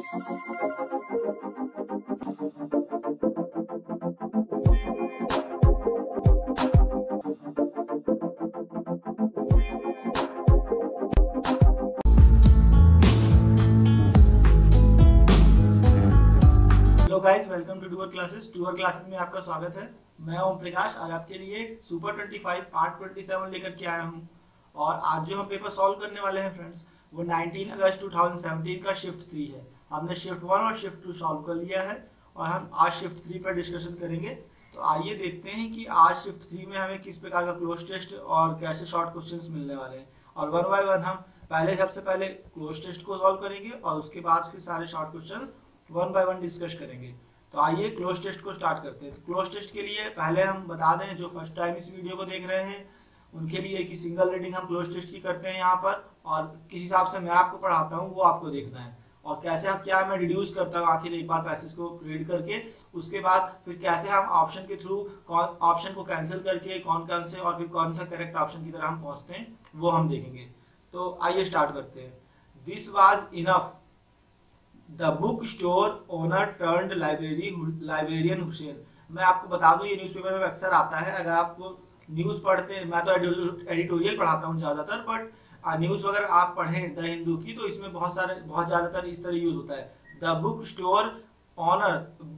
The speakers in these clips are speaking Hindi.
Hello guys, welcome to tour classes. Tour classes में आपका स्वागत है। मैं ओम प्रकाश आज आपके लिए सुपर 25 पार्ट 27 लेकर के आया हूं। और आज जो हम पेपर सॉल्व करने वाले हैं फ्रेंड्स, वो 19 अगस्त 2017 का शिफ्ट 3 है। हमने शिफ्ट 1 और शिफ्ट 2 सॉल्व कर लिया है और हम आज शिफ्ट 3 पर डिस्कशन करेंगे। तो आइए देखते हैं कि आज शिफ्ट 3 में हमें किस प्रकार का क्लोज टेस्ट और कैसे शॉर्ट क्वेश्चंस मिलने वाले हैं। और वन बाय वन हम सबसे पहले क्लोज टेस्ट को सॉल्व करेंगे और उसके बाद फिर सारे short question one by one discuss करेंगे। तो आइए क्लोज टेस्ट को स्टार्ट करते हैं। तो क्लोज टेस्ट के लिए पहले हम बता दें, जो फर्स्ट टाइम इस वीडियो को देख रहे हैं उनके लिए कि सिंगल रीडिंग हम क्लोज टेस्ट की करते हैं यहाँ पर, और किस हिसाब से मैं आपको पढ़ाता हूँ वो आपको देखना है। और कैसे हम क्या मैं रिड्यूस करता हूँ आखिर एक बार पैसेज को रीड करके, उसके बाद फिर कैसे हम ऑप्शन के थ्रू ऑप्शन को कैंसिल करके कौन से और फिर कौन सा करेक्ट ऑप्शन की तरह हम पहुँचते हैं वो हम देखेंगे। तो आइए स्टार्ट करते हैं। This was enough, the book store owner turned librarian Hussain. मैं आपको बता दूं, ये न्यूज़पेपर में अक्सर आता है। अगर आपको न्यूज़ पढ़ते हैं, मैं तो एडिटोरियल पढ़ाता हूं ज़्यादातर, बट न्यूज़ वगैरह आप पढ़ें द हिंदू की, तो इसमें बहुत ज़्यादातर इस तरह यूज होता है, the book store owner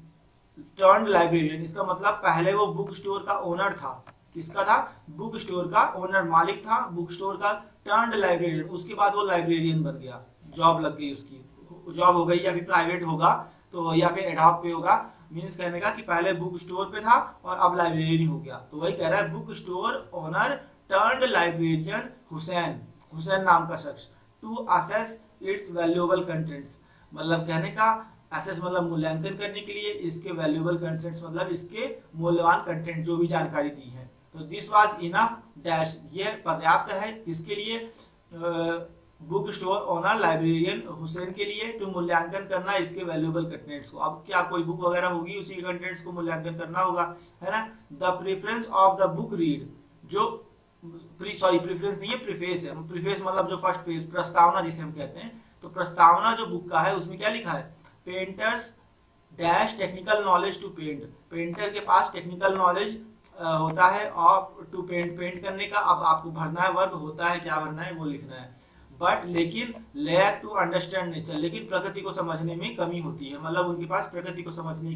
turned librarian. इसका मतलब पहले वो बुक स्टोर का ओनर था। किसका था? बुक स्टोर का ओनर, मालिक था बुक स्टोर का। टर्न्ड लाइब्रेरियन, उसके बाद वो लाइब्रेरियन बन गया, जॉब लग गई उसकी, जॉब हो गई, या फिर प्राइवेट होगा तो या फिर एडहॉक पे होगा। मींस कहने का कि पहले बुक स्टोर पे था और अब लाइब्रेरियन हो गया। तो वही कह रहा है, book store owner turned librarian Hussain, Hussain नाम का शख्स, to access its valuable contents. मतलब कहने का असेस मतलब मूल्यांकन करने के लिए, इसके वैल्यूएबल कंटेंट्स मतलब इसके मूल्यवान कंटेंट जो भी जानकारी दी है। तो दिस वाज इनफ डैश, ये पर्याप्त है किसके लिए? Book store owner librarian Hussain के लिए, टू मूल्यांकन करना इसके वैल्यूएबल कंटेंट्स को। अब क्या कोई बुक वगैरह होगी, उसी के कंटेंट्स को मूल्यांकन करना होगा, है ना। The preference of the book read, जो प्रेफरेंस नहीं है, प्रीफेस है। प्रीफेस मतलब जो फर्स्ट पेज, प्रस्तावना जिसे हम कहते हैं। तो प्रस्तावना जो बुक का है उसमें क्या लिखा है? Painters dash technical knowledge to paint. Painter के पास टेक्निकल नॉलेज होता है ऑफ टू पेंट, पेंट करने का। अब आपको भरना है, वर्ब होता है, क्या भरना है वो लिखना है। बट लेकिन लेयर टू अंडरस्टैंड नेचर, लेकिन प्रकृति को समझने में कमी होती है। मतलब उनके पास प्रकृति को समझने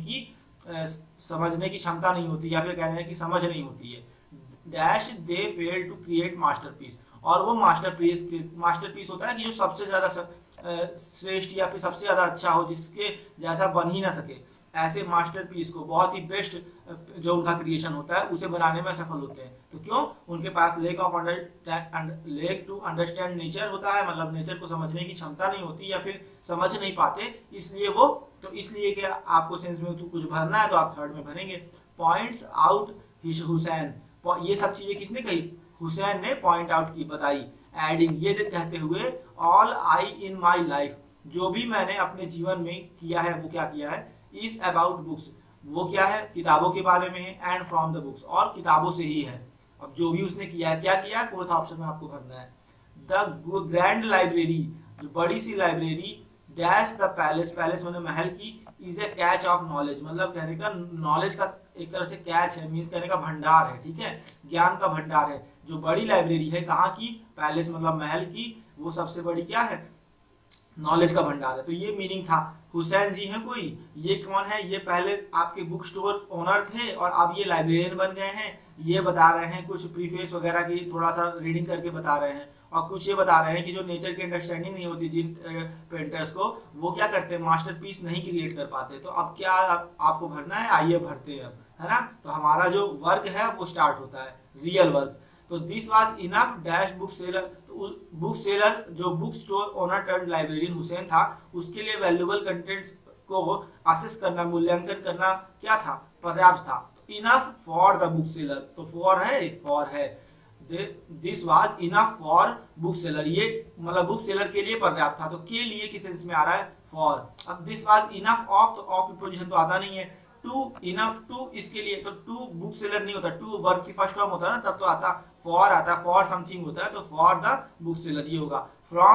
की क्षमता नहीं होती, या फिर कहने की समझ नहीं होती है। Dash they fail to create masterpiece, और वो मास्टरपीस होता है कि जो सबसे ज्यादा श्रेष्ठ या फिर सबसे ज्यादा अच्छा हो, जिसके जैसा बन ही ना सके, ऐसे मास्टरपीस को, बहुत ही बेस्ट जो उनका क्रिएशन होता है उसे बनाने में सफल होते हैं। तो क्यों? उनके पास लेक टू अंडरस्टैंड नेचर होता है, मतलब नेचर को समझने की क्षमता नहीं होती या फिर समझ नहीं पाते, इसलिए वो, तो इसलिए कि आपको सेंस में तो कुछ भरना है तो आप थर्ड में भरेंगे। पॉइंट्स आउट हुसैन, ये सब चीजें किसने कही? हुसैन ने पॉइंट आउट की, बताई। एडिंग, ये कहते हुए, all I in my life, जो भी मैंने अपने जीवन में किया है, वो क्या किया है? इज अबाउट बुक्स, वो क्या है? किताबों के बारे में है। एंड फ्रॉम द बुक्स, और किताबों से ही है। अब जो भी उसने किया है, क्या किया है? फोर्थ ऑप्शन में आपको भरना है। द ग्रैंड लाइब्रेरी, जो बड़ी सी library, dash the palace, palace होने महल की, is a catch of knowledge, मतलब कहने का नॉलेज का एक तरह से कैच है, मीन्स कहने का भंडार है, ठीक है, ज्ञान का भंडार है। जो बड़ी लाइब्रेरी है, कहाँ की? पैलेस मतलब महल की, वो सबसे बड़ी क्या है? नॉलेज का भंडार है। तो ये मीनिंग था। हुसैन जी हैं कोई, ये कौन है? ये पहले आपके बुक स्टोर ओनर थे और अब ये लाइब्रेरियन बन गए हैं। ये बता रहे हैं कुछ प्रीफेस वगैरह की, थोड़ा सा रीडिंग करके बता रहे हैं, और कुछ ये बता रहे हैं कि जो नेचर की अंडरस्टैंडिंग नहीं होती जिन पेंटर्स को, वो क्या करते हैं? मास्टरपीस नहीं क्रिएट कर पाते। तो अब क्या आपको भरना है? आइए भरते हैं अब, है ना। तो हमारा जो वर्क है वो स्टार्ट होता है, रियल वर्क। तो this was enough dash book seller, book seller जो book store owner turned librarian Hussain था, उसके लिए वैल्यूएबल कंटेंट्स को असेस करना, मूल्यांकन करना क्या था? पर्याप्त था। तो enough for the book seller, तो फॉर है, this was enough for book seller, ये मतलब बुक सेलर के लिए पर्याप्त था। तो के लिए किस सेंस में आ रहा है? फॉर। अब दिस वाज इनफ ऑफ, तो ऑफ प्रीपोजिशन तो आता नहीं है। टू, इनफ टू, इसके लिए तो टू बुक सेलर नहीं होता, टू वर्ब की फर्स्ट फॉर्म होता है ना, तब तो आता फॉर आता है, फॉर समथिंग होता है, तो फॉर द बुक सेलर ये होगा। फ्रॉम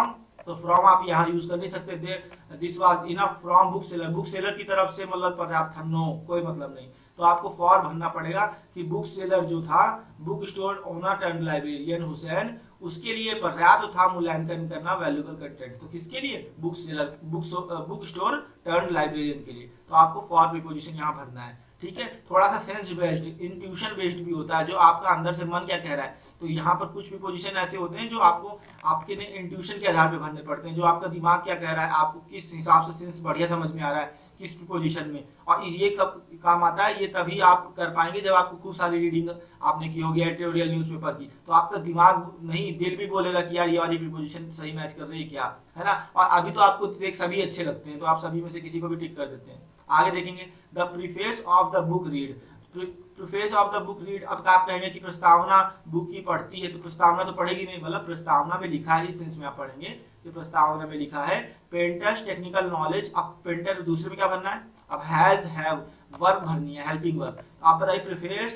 तो फ्रॉम आप यहाँ यूज कर नहीं सकते थे। This was enough from book seller, book seller की तरफ से मतलब पर्याप्त था, नो कोई मतलब नहीं। तो आपको फॉर भरना पड़ेगा कि बुक सेलर जो था, book store owner turn librarian Hussain, उसके लिए पर्याप्त था मूल्यांकन करना वैल्यूएबल कंटेंट। तो किसके लिए? Book seller, book store turn librarian के लिए। तो आपको फॉर प्रीपोजिशन यहाँ भरना है, ठीक है। थोड़ा सा सेंस बेस्ड, इंट्यूशन बेस्ड भी होता है, जो आपका अंदर से मन क्या कह रहा है। तो यहाँ पर कुछ भी पोजीशन ऐसे होते हैं जो आपको आपके इंट्यूशन के आधार पे भरने पड़ते हैं, जो आपका दिमाग क्या कह रहा है, आपको किस हिसाब से सेंस बढ़िया समझ में आ रहा है किस पोजीशन में। और ये कब काम आता है, ये तभी आप कर पाएंगे जब आपको खूब सारी रीडिंग आपने की होगी एडिटोरियल न्यूज़पेपर की। तो आपका दिमाग नहीं, दिल भी बोलेगा कि यार ये वाली प्रीपोजिशन सही मैच कर रही है क्या, है ना। और अभी तो आपको देख सभी अच्छे लगते हैं, तो आप सभी में से किसी को भी टिक कर देते हैं। आगे देखेंगे, the preface of the book read. Preface of the book read, अब आप कहेंगे कि प्रस्तावना बुक की पढ़ती है, तो प्रस्तावना तो पढ़ेगी नहीं, मतलब प्रस्तावना में लिखा है, इस सेंस में आप पढ़ेंगे कि प्रस्तावना में लिखा है पेंटर्स टेक्निकल नॉलेज। अब पेंटर दूसरे में क्या भरना है, अब हैज हैव वर्ब भरनी है, हेल्पिंग वर्ब। आप बताइए preface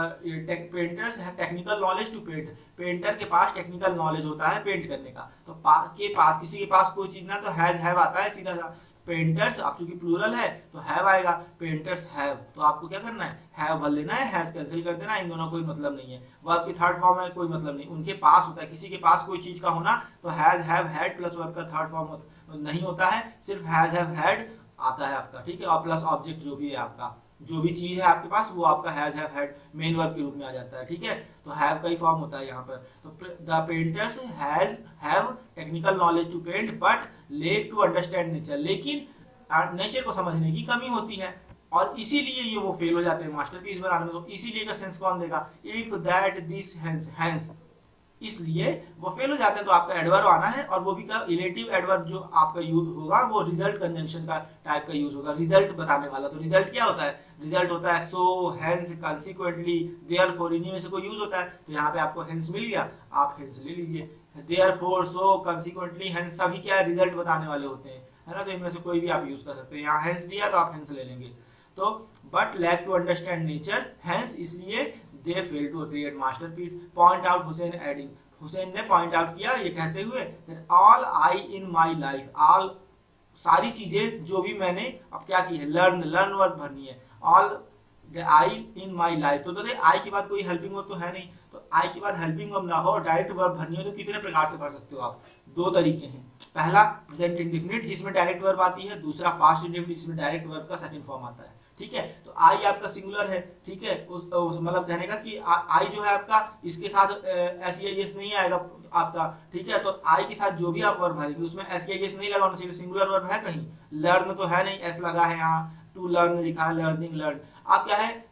painters technical knowledge to paint, painter के पास टेक्निकल नॉलेज होता है पेंट करने का। तो के पास, किसी के पास कोई चीज ना, तो हैज हैव आता है सीधा सा। पेंटर्स, आप चूंकि प्लूरल है तो हैव आएगा, पेंटर्स हैव, तो आपको क्या करना है, हैव भर लेना है, हैज कैंसिल कर देना, इन दोनों कोई मतलब नहीं है। वर्ब की थर्ड फॉर्म है, कोई मतलब नहीं, उनके पास होता है। किसी के पास कोई चीज का होना तो has have had plus verb का थर्ड फॉर्म नहीं होता है, सिर्फ हैज हैव हैड आता है आपका, ठीक है। और प्लस ऑब्जेक्ट जो भी है आपका, जो भी चीज है आपके पास वो आपका has have had main verb के रूप में आ जाता है, ठीक है। तो हैव का ही फॉर्म होता है यहाँ पर। तो the painters has have technical knowledge to paint but lack to understand nature, लेकिन नेचर को समझने की कमी होती है और इसीलिए ये वो फेल हो जाते हैं मास्टरपीस बनाने में। तो इसीलिए का सेंस कौन देगा, if that this hence hence, इसलिए वो फेल हो जाते हैं। तो आपका एडवर्ब आना है, और वो भी का रिलेटिव एडवर्ब जो आपका यूज होगा वो रिजल्ट कंजंक्शन का टाइप का यूज होगा, रिजल्ट बताने वाला। तो रिजल्ट क्या होता है, रिजल्ट होता है सो, हेंस, कंसीक्वेंटली, देयरफॉर, इन्हीं में से कोई यूज होता है। तो यहाँ पे आपको हेंस मिल गया, आप हेंस ले लीजिए। देयरफॉर, सो, कंसीक्वेंटली, हेंस सभी क्या है, रिजल्ट बताने वाले होते हैं, है ना। तो इनमें से कोई भी आप यूज कर सकते हैं। यहाँ हेंस दिया तो आप हेंस ले लेंगे। तो but lack to understand nature, hence इसलिए they fail to create masterpiece. Point out Hussain adding, हुसैन ने पॉइंट आउट किया ये कहते हुए, all I in my life, all सारी चीजें जो भी मैंने अब क्या की है, लर्न, लर्न वर्ब भरनी है, all I in my life. तो देखिए आई के बाद कोई हेल्पिंग वर्ब तो है नहीं, तो आई के बाद हेल्पिंग वर्ब ना हो, डायरेक्ट वर्ब भरनी हो, तो कितने प्रकार से भर सकते हो आप, दो तरीके हैं। पहला प्रेजेंट इंडेफिनिट जिसमें डायरेक्ट वर्ब आती है, दूसरा पास्ट इंडेफिनिट जिसमें डायरेक्ट वर्ब का सेकंड फॉर्म आता है, ठीक है। तो आई आपका सिंगुलर है, ठीक है, उस मतलब कहने का कि आई जो है आपका, इसके साथ एस नहीं आएगा आपका, ठीक है। तो आई के साथ जो भी आप वर्ब भरेंगे उसमें एस नहीं लगा होना चाहिए, सिंगुलर वर्ब है कहीं, लर्न तो है नहीं, एस लगा है यहाँ, टू लर्न लिखा है, लर्निंग, लर्न। आप क्या है,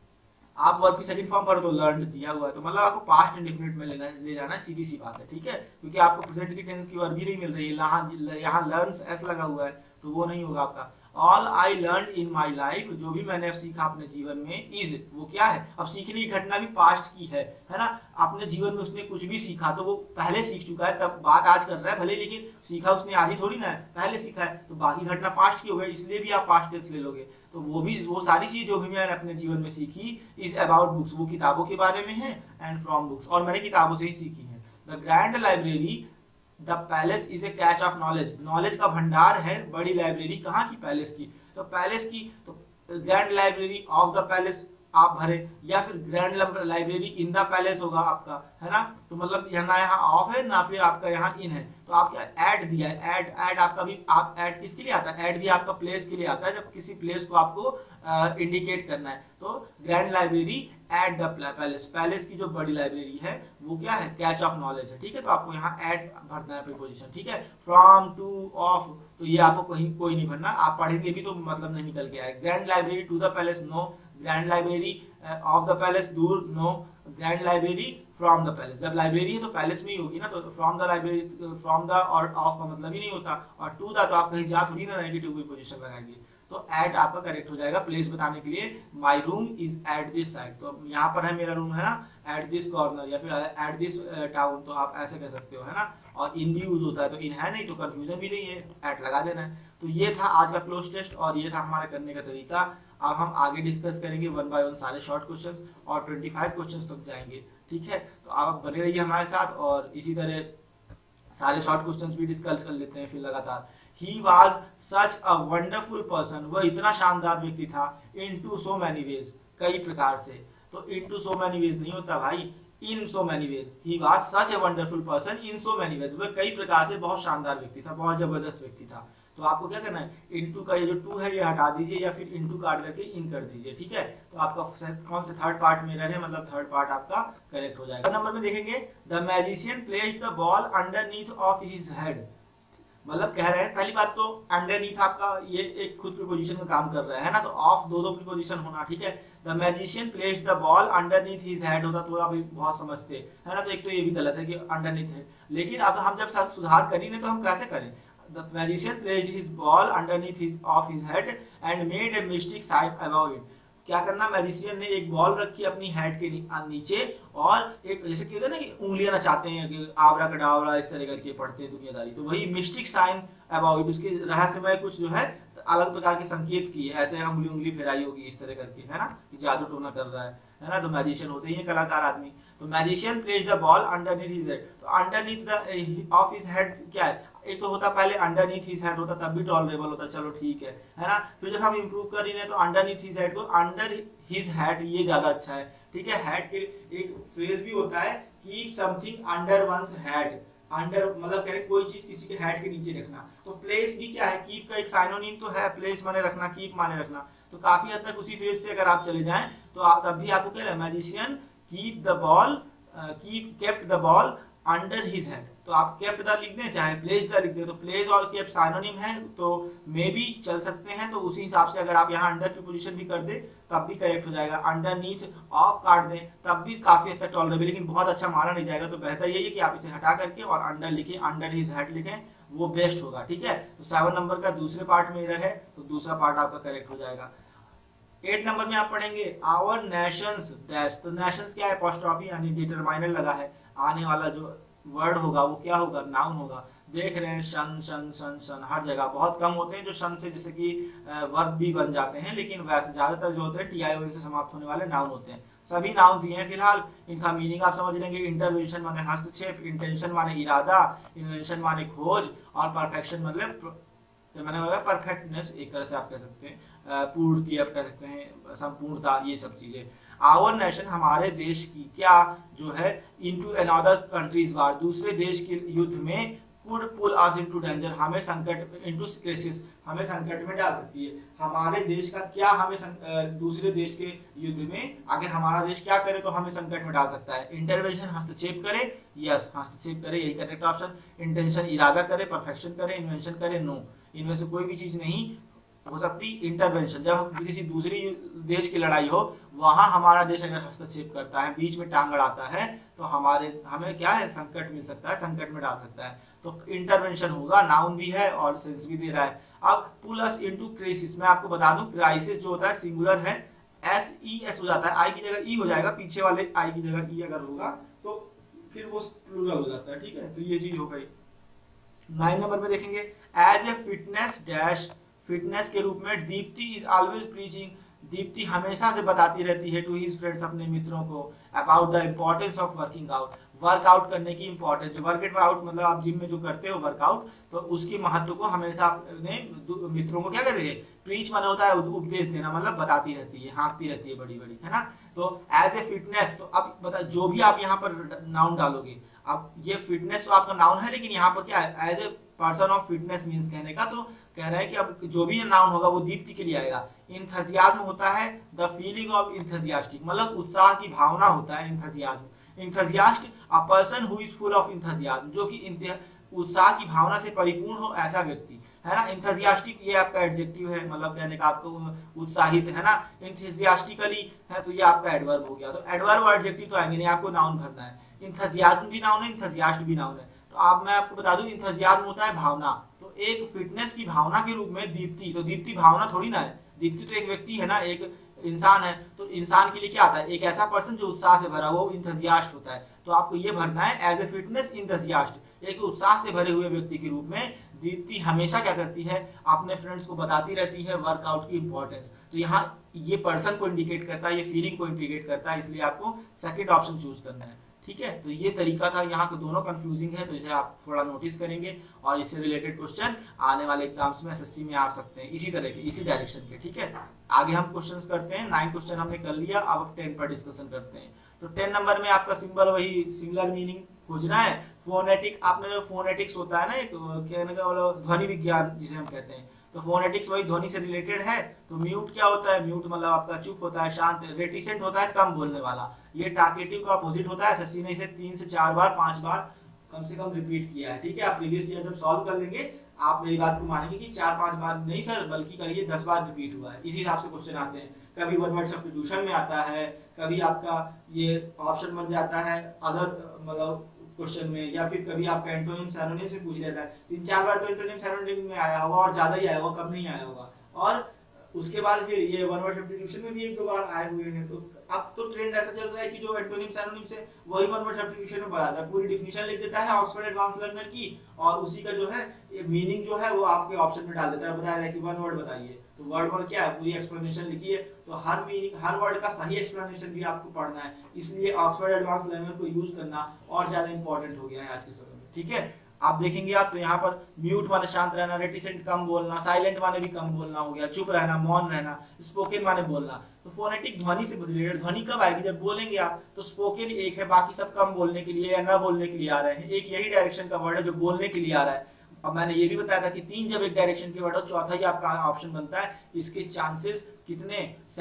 आप वर्ब की सेकंड फॉर्म पर तो लर्न दिया हुआ है, तो मतलब आपको पास्ट इंडेफिनिट में ले जाना है, सीधी सी बात है, ठीक है। क्योंकि आपको प्रेजेंट की टेंस की वर्ब ही नहीं मिल रही है, यहाँ लर्न्स एस लगा हुआ है, तो वो नहीं होगा आपका। All I learn in my life, जो भी मैंने सीखा अपने जीवन में, इज, वो क्या है, अब सीखने की घटना भी पास्ट की है ना। अपने जीवन में उसने कुछ भी सीखा तो वो पहले सीख चुका है, तब बात आज कर रहा है भले, लेकिन सीखा उसने आज ही थोड़ी ना है, पहले सीखा है, तो बाकी घटना पास्ट की हो गई, इसलिए भी आप पास्ट टेंस ले लोगे। तो वो सारी चीज जो भी मैंने अपने जीवन में सीखी, इज अबाउट बुक्स, वो किताबों के बारे में है, एंड फ्रॉम बुक्स, और मैंने किताबों से ही सीखी है। The grand library, the palace is a catch of knowledge, knowledge का भंडार है बड़ी लाइब्रेरी, कहाँ की, पैलेस की। तो पैलेस की, तो grand library of the palace आप भरे, या फिर grand library in the palace होगा आपका, है ना। तो मतलब यहाँ ऑफ है ना, फिर आपका यहाँ इन है, तो आप क्या ऐड दिया है, ऐड आपका भी, आप ऐड किसके लिए आता है, ऐड भी आपका प्लेस के लिए आता है, जब किसी प्लेस को आपको इंडिकेट करना है। तो grand library at the palace, palace की जो बड़ी लाइब्रेरी है वो क्या है, कैच ऑफ नॉलेज है, ठीक है। तो आपको यहाँ एट भरना है प्रीपोजिशन, ठीक है। फ्रॉम, टू, ऑफ, तो ये आपको कहीं कोई नहीं भरना, आप पढ़ेंगे भी तो मतलब नहीं निकल के आए। Grand library to the palace, no. Grand library of the palace, दूर, no. Grand library from the palace, जब लाइब्रेरी है तो पैलेस में ही होगी ना, तो from the library, from the और ऑफ का मतलब ही नहीं होता, और टू द तो आप कहीं जा थोड़ी ना नेगेटिव प्रीपोजिशन लगाएंगे। तो एट आपका करेक्ट हो जाएगा प्लेस बताने के लिए। My room is at this side, तो यहाँ पर है मेरा रूम, है ना, एट दिस कॉर्नर, या फिर एट दिस टाउन, तो आप ऐसे कह सकते हो, है ना। और इन भी यूज होता है, तो इन है नहीं तो कंफ्यूजन भी नहीं है, एट लगा देना है। तो ये था आज का क्लोज टेस्ट, और ये था हमारा करने का तरीका। अब हम आगे डिस्कस करेंगे 1 बाय 1 सारे शॉर्ट क्वेश्चन, और 25 क्वेश्चन तक जाएंगे, ठीक है। तो आप बने रहिए हमारे साथ, और इसी तरह सारे शॉर्ट क्वेश्चंस भी डिस्कस कर लेते हैं फिर लगातार। He was such a wonderful person, वह इतना शानदार व्यक्ति था, in to so many ways, कई प्रकार से। तो in to so many ways नहीं होता भाई, in so many ways. He was such a wonderful person in so many ways, वह कई प्रकार से बहुत शानदार व्यक्ति था, बहुत जबरदस्त व्यक्ति था। तो आपको क्या करना है, इनटू का ये जो टू है ये हटा दीजिए या फिर इनटू काट करके इन कर दीजिए, ठीक है। तो आपका कौन से थर्ड पार्ट में है, मतलब थर्ड पार्ट आपका करेक्ट हो जाएगा। नंबर में देखेंगे, the magician placed the ball underneath of his head, मतलब कह रहे हैं पहली बात तो अंडरनीथ आपका ये एक खुद प्रीपोजिशन का काम कर रहा है ना, तो ऑफ दो प्रीपोजिशन होना, ठीक है। The magician placed the ball underneath his head होता तो आप बहुत समझते है ना, तो एक तो ये भी गलत है कि अंडरनीथ है, लेकिन अब हम जब सुधार करेंगे तो हम कैसे करें। The magician placed his ball underneath his head and made a mystic sign above it. क्या करना, मैजिशियन ने एक बॉल रखी अपनी हेड के नीचे और एक जैसे कि होता है ना कि उंगलियां नचाते हैं कि आबरा कडावरा इस तरह करके पढ़ते हैं दुनियादारी, तो वही मिस्टिक साइन अबाउट इट, उसके रहस्यमय कुछ जो है अलग प्रकार के संकेत किए, ऐसे उंगली फेराई होगी इस तरह करके, है ना, जादू टोना कर रहा है ना। तो मैजिशियन होते ही कलाकार आदमी। तो magician placed the ball underneath his head, तो underneath the of his head क्या है, एक तो होता पहले अंडरनीथ हिज हेड होता तब भी टॉलरेबल होता, चलो ठीक है ना। फिर जब हम इंप्रूव कर रहे हैं तो अंडरनीथ हिज हेड को अंडर हिज हेड ये ज्यादा अच्छा है, ठीक है। हेड के एक फ्रेज भी होता है, keep something under one's head, under मतलब कह रहे कोई चीज किसी के हेड के नीचे रखना। तो प्लेस भी क्या है, कीप का एक साइनोनिम तो है, प्लेस माने रखना, कीप माने रखना, तो काफी हद तक उसी फ्रेज से अगर आप चले जाएं तो तब भी आपको क्या है, magician keep the ball kept the ball under his head, तो आप केप्ट द लिख दें चाहे प्लेस द लिख दें, तो प्लेस और केप्ट साइनोनिम है तो मे भी चल सकते हैं, तो उसी हिसाब से अगर आप यहाँ अंडर की पोजीशन भी कर दें तब भी करेक्ट हो जाएगा। अंडरनीथ ऑफ काट दें तब भी काफी हद तक टॉलरेबल, लेकिन बहुत अच्छा माना नहीं जाएगा, तो बेहतर यही है कि आप इसे हटा करके और अंडर लिखें, अंडर हिज हेड लिखें, वो बेस्ट होगा, ठीक है। तो 7 नंबर का दूसरे पार्ट में एरर है, तो दूसरा पार्ट आपका करेक्ट हो जाएगा। 8 नंबर में आप पढ़ेंगे आवर नेशंस डैश, तो नेशंस क्या है, अपॉस्ट्रोफी यानी डिटरमाइनर लगा है, आने वाला जो वर्ड होगा वो क्या होगा, नाउन होगा। देख रहे हैं शन शन शन शन हर जगह, बहुत कम होते हैं जो शन से जैसे कि वर्ब भी बन जाते हैं, लेकिन वैसे ज्यादातर जो होते हैं TION से समाप्त होने वाले नाउन होते हैं। सभी नाउन दिए हैं फिलहाल, इनका मीनिंग आप समझ लेंगे। इंटरवेंशन माने हस्तक्षेप, इंटेंशन माने इरादा, इन्वेंशन माने खोज, और परफेक्शन मतलब मैंने परफेक्टनेस, एक तरह से आप कह सकते हैं पूर्णता, आप कह सकते हैं संपूर्णता, ये सब चीजें। आवर नेशन हमारे देश की क्या जो है, इनटू अनदर कंट्रीज वार, दूसरे देश के युद्ध में, could pull us into danger, हमें संकट, इनटू क्राइसिस, हमें संकट में डाल सकती है। हमारे देश का क्या हमें दूसरे देश के युद्ध में अगर हमारा देश क्या करे तो हमें संकट में डाल सकता है। इंटरवेंशन हस्तक्षेप करे, यस हस्तक्षेप करे, यही करेक्ट ऑप्शन। इंटेंशन इरादा करे, परफेक्शन करे, इन्वेंशन करे, नो, इनमें से कोई भी चीज नहीं हो सकती। इंटरवेंशन जब किसी दूसरी देश की लड़ाई हो वहां हमारा देश अगर हस्तक्षेप करता है, बीच में टांग अड़ाता है, तो हमें क्या है, संकट मिल सकता है, संकट में डाल सकता है। तो इंटरवेंशन होगा, नाउन भी है और सेंस भी दे रहा है। अब पुल अस इनटू क्राइसिस, मैं आपको बता दूं क्राइसिस जो होता है सिंगुलर है, SES हो जाता है, आई की जगह ई हो जाएगा, पीछे वाले आई की जगह ई अगर होगा तो फिर वो प्लूरल हो जाता है, ठीक है। तो ये चीज हो गई। 9 नंबर में देखेंगे as a fitness dash, fitness के रूप में Deepti is always preaching, Deepti हमेशा से बताती रहती है टू हिज फ्रेंड्स, अपने मित्रों को, about the importance of working out, workout करने की इंपॉर्टेंस। वर्कआउट आउट मतलब आप जिम में जो करते हो वर्कआउट, तो उसकी महत्व को हमेशा अपने मित्रों को क्या कहते हैं, प्रीच माना होता है उपदेश देना, मतलब बताती रहती है, हाँकती रहती है बड़ी बड़ी, है ना। तो एज ए फिटनेस, तो अब बता जो भी आप यहाँ पर नाउन डालोगे, अब ये फिटनेस तो आपका नाउन है, लेकिन यहाँ पर क्या है, as a person of fitness means कहने का, तो कह रहा है कि अब जो भी नाउन होगा वो दीप्ति के लिए आएगा। इंथुसियाज्म होता है द फीलिंग ऑफ इंथुसियास्टिक, मतलब उत्साह की भावना होता है enthusiasm. Enthusiast a person who is full of enthusiasm, जो कि उत्साह की भावना से परिपूर्ण हो ऐसा व्यक्ति, है ना। इंथुसियास्टिक ये आपका एडजेक्टिव है, मतलब कहने का आपको उत्साहित, है ना। इंथुसियास्टिकली है तो ये आपका एडवर्ब हो गया, तो एडवर्ब और एडजेक्टिव तो आएंगे नहीं, आपको नाउन भरना है। इंथुसियाज्म भी नाउन है, इंथुसियास्ट भी नाउन है। तो आप मैं आपको बता दूं इंथुसियाज्म होता है भावना, तो एक फिटनेस की भावना के रूप में दीप्ति, तो दीप्ति भावना थोड़ी ना है, दीप्ति तो एक व्यक्ति है ना, एक इंसान है, तो इंसान के लिए क्या आता है, एक ऐसा पर्सन जो उत्साह से भरा हुआ, वो इंथुसियास्ट होता है। तो आपको ये भरना है एज ए फिटनेस इंथुसियास्ट, एक उत्साह से भरे हुए व्यक्ति के रूप में दीप्ति हमेशा क्या करती है, अपने फ्रेंड्स को बताती रहती है वर्कआउट की इंपॉर्टेंस। तो यहाँ ये पर्सन को इंडिकेट करता है, ये फीलिंग को इंडिकेट करता है, इसलिए आपको सेकंड ऑप्शन चूज करना है, ठीक है, तो ये तरीका था, यहाँ के दोनों कंफ्यूजिंग है, तो इसे आप थोड़ा नोटिस करेंगे और इससे रिलेटेड क्वेश्चन आने वाले एग्जाम्स में एसएससी में आ सकते हैं इसी तरह के, इसी डायरेक्शन के। ठीक है, आगे हम क्वेश्चंस करते हैं। 9 क्वेश्चन हमने कर लिया, अब 10 पर डिस्कशन करते हैं। तो 10 नंबर में आपका सिंबल वही सिंगुलर मीनिंग खोजना है। फोनेटिक, आपने जो फोनेटिक्स होता है ना, एक कहने का मतलब ध्वनि विज्ञान जिसे हम कहते हैं, तो फोनेटिक्स वही ध्वनि से रिलेटेड है। तो म्यूट क्या होता है? म्यूट मतलब आपका चुप होता है, शांत। रेटिसेंट होता है कम बोलने वाला। ये टाकेटिव का अपोजिट होता है। एसएससी ने इसे 3 से 4 बार 5 बार कम से कम रिपीट किया है। ठीक है, आप प्रीवियस ईयर जब सॉल्व कर लेंगे आप मेरी बात को मानेंगे कि 4-5 बार नहीं सर, बल्कि कहिए 10 बार रिपीट हुआ है। इसी हिसाब से क्वेश्चन आते हैं। कभी वन वर्ड सब्स्टिट्यूशन में आता है, कभी आपका ये ऑप्शन बन जाता है अदर मतलब क्वेश्चन में, या फिर कभी आपका एंटोनिम सैनोनिम से पूछ लेता है। 3-4 बार तो एंटोनिम सैनोनिम में आया होगा और ज्यादा ही आया होगा, कब नहीं आया होगा। और उसके बाद फिर ये वन वर्ड सब्स्टिट्यूशन में भी 1-2 बार आए हुए हैं। तो अब तो ट्रेंड ऐसा चल रहा है कि जो एंटोनिम सैनोनिम से वही वन वर्ड सब्स्टिट्यूशन में बताता है, पूरी डिफिनीशन लिख देता है ऑक्सफोर्ड एडवांस लर्नर की, और उसी का जो है मीनिंग जो है वो आपके ऑप्शन में डाल देता है, बताया है कि वन वर्ड बताइए। तो वर्ड पर क्या है, पूरी एक्सप्लेनेशन लिखिए। तो हर मीनिंग, हर वर्ड का सही एक्सप्लेनेशन भी आपको पढ़ना है, इसलिए ऑक्सफोर्ड एडवांस लर्नर को यूज करना और ज्यादा इंपॉर्टेंट हो गया है आज के समय में। ठीक है, आप देखेंगे आप तो यहाँ पर म्यूट माने शांत रहना, रेटिसेंट कम बोलना, साइलेंट माने भी कम बोलना हो गया, चुप रहना, मौन रहना, स्पोकन माने बोलना। तो फोनेटिक ध्वनि से रिलेटेड, ध्वनि कब आएगी? जब बोलेंगे आप। तो स्पोकन एक है, बाकी सब कम बोलने के लिए या ना बोलने के लिए आ रहे हैं। एक यही डायरेक्शन का वर्ड है जो बोलने के लिए आ रहा है। अब मैंने ये भी बताया था कि 3 जब एक डायरेक्शन के वर्ड हो, चौथा ही आपका ऑप्शन बनता है। इसके चांसेस कितने?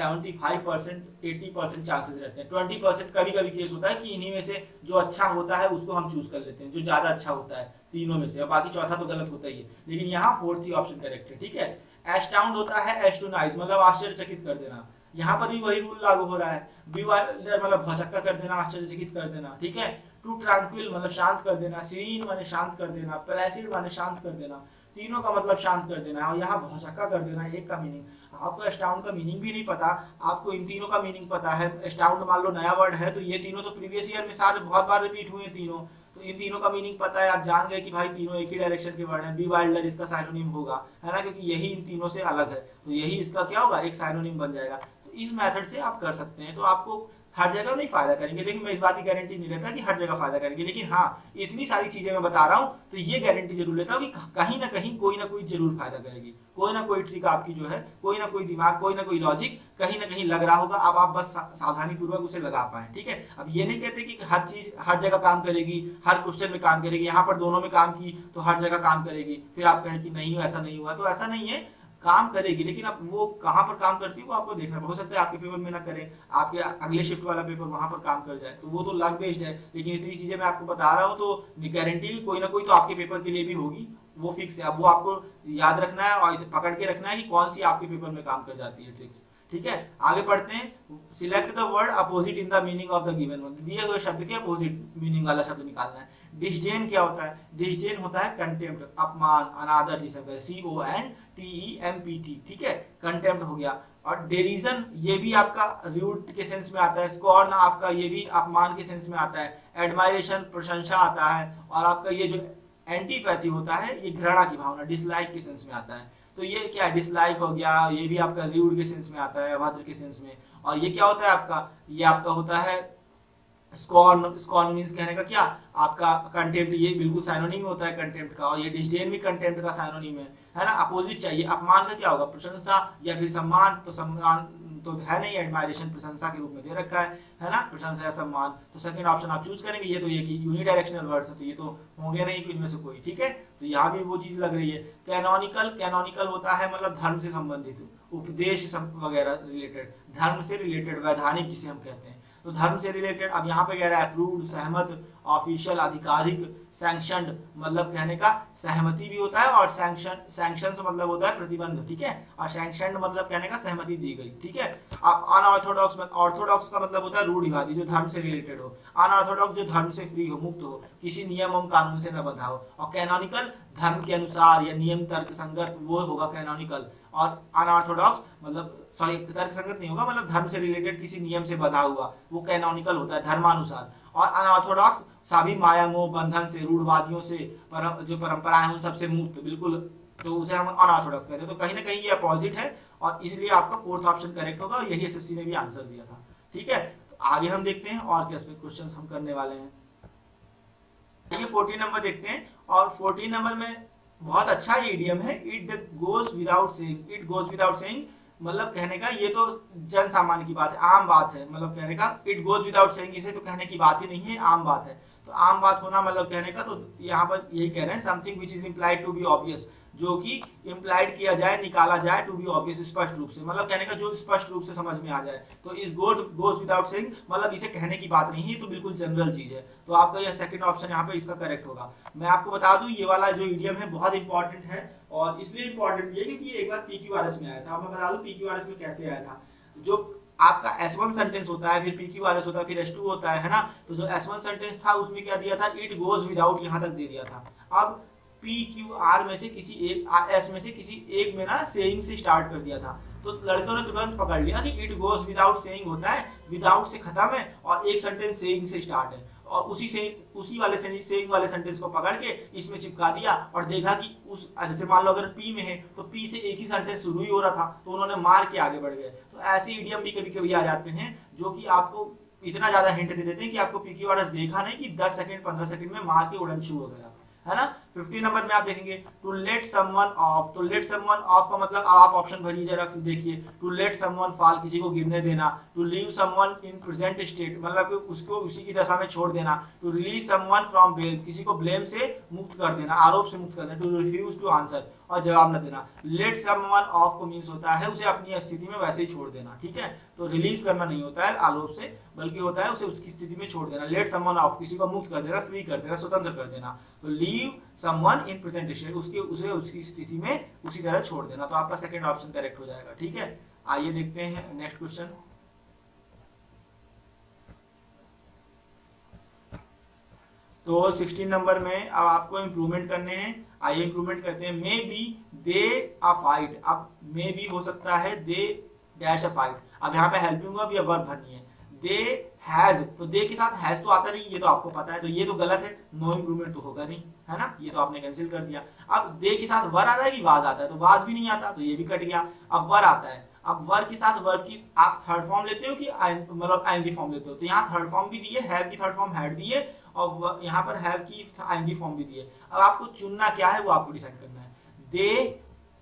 75% 80% चांसेस रहते हैं। 20% कभी कभी केस होता है कि इन्हीं में से जो अच्छा होता है उसको हम चूज कर लेते हैं, जो ज्यादा अच्छा होता है तीनों में से, और बाकी चौथा तो गलत होता ही है। लेकिन यहाँ 4th ही ऑप्शन करेक्ट है। ठीक है, एस्टाउंड होता है एस्टोनाइज मतलब आश्चर्यचकित कर देना। यहाँ पर भी वही रूल लागू हो रहा है। बीवाइल्डर मतलब भौचक्का कर देना, आश्चर्यचकित कर देना। ठीक है, टू ट्रांक्विल मतलब शांत कर देना, सीरीन माने शांत कर देना, प्लेसिड माने शांत कर देना। तीनों का मतलब शांत कर देना है, और यहाँ भौचक्का कर देना एक का मीनिंग। आपको एस्टाउंड का मीनिंग भी नहीं पता, आपको इन तीनों का मीनिंग पता है। एस्टाउंड मान लो नया वर्ड है, तो ये तीनों तो प्रीवियस ईयर में सारे बहुत बार रिपीट हुए तीनों, तो इन तीनों का मीनिंग पता है। आप जान गए कि भाई तीनों एक ही डायरेक्शन के वर्ड हैं। बीवाइल्डर इसका साइनोनिम होगा, है ना, क्योंकि यही इन तीनों से अलग है, तो यही इसका क्या होगा, एक साइनोनिम बन जाएगा। तो इस मेथड से आप कर सकते हैं। तो आपको हर जगह नहीं फायदा करेंगे, लेकिन मैं इस बात की गारंटी नहीं लेता कि हर जगह फायदा करेंगे, लेकिन हाँ इतनी सारी चीजें मैं बता रहा हूँ तो ये गारंटी जरूर लेता हूँ कि कहीं ना कहीं कोई ना कोई जरूर फायदा करेगी। कोई ना कोई ट्रिक आपकी जो है, कोई ना कोई दिमाग, कोई ना कोई लॉजिक कहीं ना कहीं लग रहा होगा। अब आप बस सावधानी पूर्वक उसे लगा पाए। ठीक है, अब ये नहीं कहते कि हर चीज हर जगह काम करेगी, हर क्वेश्चन में काम करेगी, यहाँ पर दोनों में काम की तो हर जगह काम करेगी, फिर आप कहें कि नहीं ऐसा नहीं हुआ। तो ऐसा नहीं है, काम करेगी, लेकिन अब वो कहाँ पर काम करती है वो आपको देखना। हो सकता है आपके पेपर में ना करें, आपके अगले शिफ्ट वाला पेपर वहां पर काम कर जाए, तो वो तो लक बेस्ड है। लेकिन इतनी चीजें मैं आपको बता रहा हूँ तो गारंटी भी कोई ना कोई तो आपके पेपर के लिए भी होगी, वो फिक्स है। अब वो आपको याद रखना है और पकड़ के रखना है कि कौन सी आपके पेपर में काम कर जाती है ट्रिक्स। ठीक है, आगे पढ़ते हैं। Select the word opposite in the meaning of the given word, दिए हुए शब्द के अपोजिट मीनिंग वाला शब्द निकालना है। डिस्डेन क्या होता है? डिस्डेन होता है कंटेम्प्ट, अपमान, अनादर जिसे कहते हैं, CONTEMPT। ठीक है, कंटेम्प्ट हो गया। और डेरिजन ये भी आपका रूड के सेंस में आता है। स्कॉर्न आपका ये भी अपमान के सेंस में आता है। एडमायरेशन प्रशंसा आता है। और आपका ये जो एंटीपैथी होता है ये घृणा की भावना, डिसलाइक के सेंस में आता है। तो ये क्या है? डिसलाइक हो गया, ये भी आपका रूड के सेंस में आता है, अभद्र के सेंस में। और ये क्या होता है आपका? ये आपका होता है स्कॉर्न। स्कॉर्न मींस कहने का क्या? आपका कंटेम्प्ट, ये बिल्कुल साइनोनिम होता है कंटेम्प्ट का, और ये डिस्डेन भी कंटेम्प्ट का साइनोनिम है ना। अपोजिट चाहिए। अपमान का क्या होगा? प्रशंसा या फिर सम्मान। तो सम्मान तो है नहीं, एडमायरेशन प्रशंसा के रूप में दे रखा है ना, प्रशंसा या सम्मान। तो सेकंड ऑप्शन आप चूज करेंगे। ये तो ये यूनिडायरेक्शनल वर्ड्स है, तो ये तो होंगे नहीं कि इनमें से कोई। ठीक है, तो यहाँ भी वो चीज लग रही है। कैनोनिकल, कैनोनिकल होता है मतलब धर्म से संबंधित, उपदेश वगैरह रिलेटेड, धर्म से रिलेटेड, वैधानिक जिसे हम कहते हैं। तो धर्म से रिलेटेड अब यहाँ पे कह रहा है अप्रूव्ड, सहमत, ऑफिशियल, आधिकारिक, सैंक्शनड मतलब कहने का सहमति भी होता है, और सैंक्शन मतलब होता है प्रतिबंध। ठीक है, और सैंक्शनड मतलब कहने का सहमति दी गई। ठीक है, अब अनऑर्थोडॉक्स, ऑर्थोडॉक्स का मतलब होता है रूढ़िवादी, जो धर्म से रिलेटेड हो। अनऑर्थोडॉक्स जो धर्म से फ्री हो, मुक्त हो, किसी नियम एवं कानून से न बंधा हो। और कैनोनिकल धर्म के अनुसार या नियम तर्क संगत, वो होगा कैनोनिकल। और अनऑर्थोडॉक्स मतलब सॉरी तर्क संगत नहीं होगा, मतलब धर्म से रिलेटेड किसी नियम से बंधा हुआ, वो कैनोनिकल होता है, धर्मानुसार। और अनऑर्थोडॉक्स सभी माया मोह बंधन से, रूढ़वादियों से, जो परंपराएं हैं उन सबसे मुक्त बिल्कुल, तो उसे हम अनऑर्थोडॉक्स कहते हैं। तो कहीं ना कहीं ये अपोजिट है, और इसलिए आपका 4th ऑप्शन करेक्ट होगा, और यही एसएससी ने भी आंसर दिया था। ठीक है, तो आगे हम देखते हैं और क्या क्वेश्चन हम करने वाले हैं। ये 14 नंबर देखते हैं, और 14 नंबर में बहुत अच्छा ये इडियम है, it goes without saying. It goes without saying मतलब कहने का, ये तो जन सामान्य की बात है, आम बात है, मतलब कहने का इट गोज विदाउट सेइंग, इसे तो कहने की बात ही नहीं है, आम बात है। तो आम बात होना मतलब कहने का, तो यहाँ पर यही कह रहे हैं, something which is implied to be obvious, जो कि इम्प्लाइड किया जाए, निकाला जाए, टू बी ऑब्वियस, स्पष्ट रूप से, मतलब कहने का जो स्पष्ट रूप से समझ में आ जाए। तो इस गोज विदाउट सेइंग मतलब इसे कहने की बात नहीं है, तो बिल्कुल जनरल चीज है। तो आपका यह सेकंड ऑप्शन यहाँ पे इसका करेक्ट होगा। मैं आपको बता दूं ये वाला जो इडियम है बहुत इंपॉर्टेंट है, और इसलिए इंपॉर्टेंट ये क्योंकि एक बार PQRS में आया था। मैं बता दूं PQRS में कैसे आया था। जो आपका S1 सेंटेंस होता है, फिर PQRS होता है, फिर S2 होता है ना। तो जो S1 सेंटेंस था उसमें क्या दिया था, इट गोज विदाउट, यहाँ तक दे दिया था। अब PQR में से किसी एक, S में से किसी एक में ना सेइंग से स्टार्ट कर दिया था, तो लड़कों ने तुरंत पकड़ लिया कि इट गोज विदाउट सेइंग होता है, विदाउट से खत्म है, और एक सेंटेंस सेइंग से स्टार्ट है, और उसी वाले सेइंग वाले सेंटेंस को पकड़ के इसमें चिपका दिया, और देखा कि उस, जैसे मान लो अगर P में है तो P से एक ही सेंटेंस शुरू ही हो रहा था, तो उन्होंने मार के आगे बढ़ गए। तो ऐसे इडियम भी कभी कभी आ जाते हैं जो कि आपको इतना ज्यादा हिंट दे देते हैं कि आपको PQRS देखा नहीं कि 10 सेकंड 15 सेकंड में मार के उड़न छू हो गया, है ना। 15 नंबर में आप देखेंगे टू लेट समवन ऑफ। तो लेट समवन ऑफ का मतलब आप ऑप्शन भरिए जरा, फिर देखिए। टू लेट समवन फॉल, किसी को गिरने देना। To leave someone in present state, मतलब उसको उसी की दशा में छोड़ देना। To release someone from blame, किसी को ब्लेम से मुक्त कर देना, आरोप से मुक्त कर देना। टू रिफ्यूज टू आंसर, और जवाब न देना। लेट समवन ऑफ को मीन्स होता है उसे अपनी स्थिति में वैसे ही छोड़ देना, ठीक है। तो रिलीज करना नहीं होता है आरोप से, बल्कि होता है उसे उसकी स्थिति में छोड़ देना। लेट समवन ऑफ, किसी को मुक्त कर देना, फ्री कर देना, स्वतंत्र कर देना। तो leave someone in present state, उसे उसकी स्थिति में उसी तरह छोड़ देना। तो आपका सेकंड ऑप्शन करेक्ट हो जाएगा, ठीक है। आइए देखते हैं नेक्स्ट क्वेश्चन। तो 16 नंबर में अब आपको इंप्रूवमेंट करने हैं। आइए इंप्रूवमेंट करते हैं। May be they a fight, अब मे भी हो सकता है दे डैश अ फाइट। अब यहाँ पे हेल्पिंग वर्ब या वर्ब भरनी है। दे हैज, तो दे के साथ हैज तो आता नहीं, ये तो आपको पता है, तो ये तो गलत है, नो इंप्रूवमेंट तो होगा नहीं, है ना, ये तो आपने कैंसिल कर दिया। अब दे के साथ वर आता है कि वाज आता है, तो वाज भी नहीं आता, तो ये भी कट गया। अब वर आता है, अब वर के साथ वर्ब की आप थर्ड फॉर्म लेते हो कि मतलब आईएनजी फॉर्म लेते हो, तो यहाँ थर्ड फॉर्म भी दी है, हैव की थर्ड फॉर्म हैड दी है, और यहाँ पर हैव की आईएनजी फॉर्म भी दी है। अब आपको चुनना क्या है वो आपको डिसाइड करना है। दे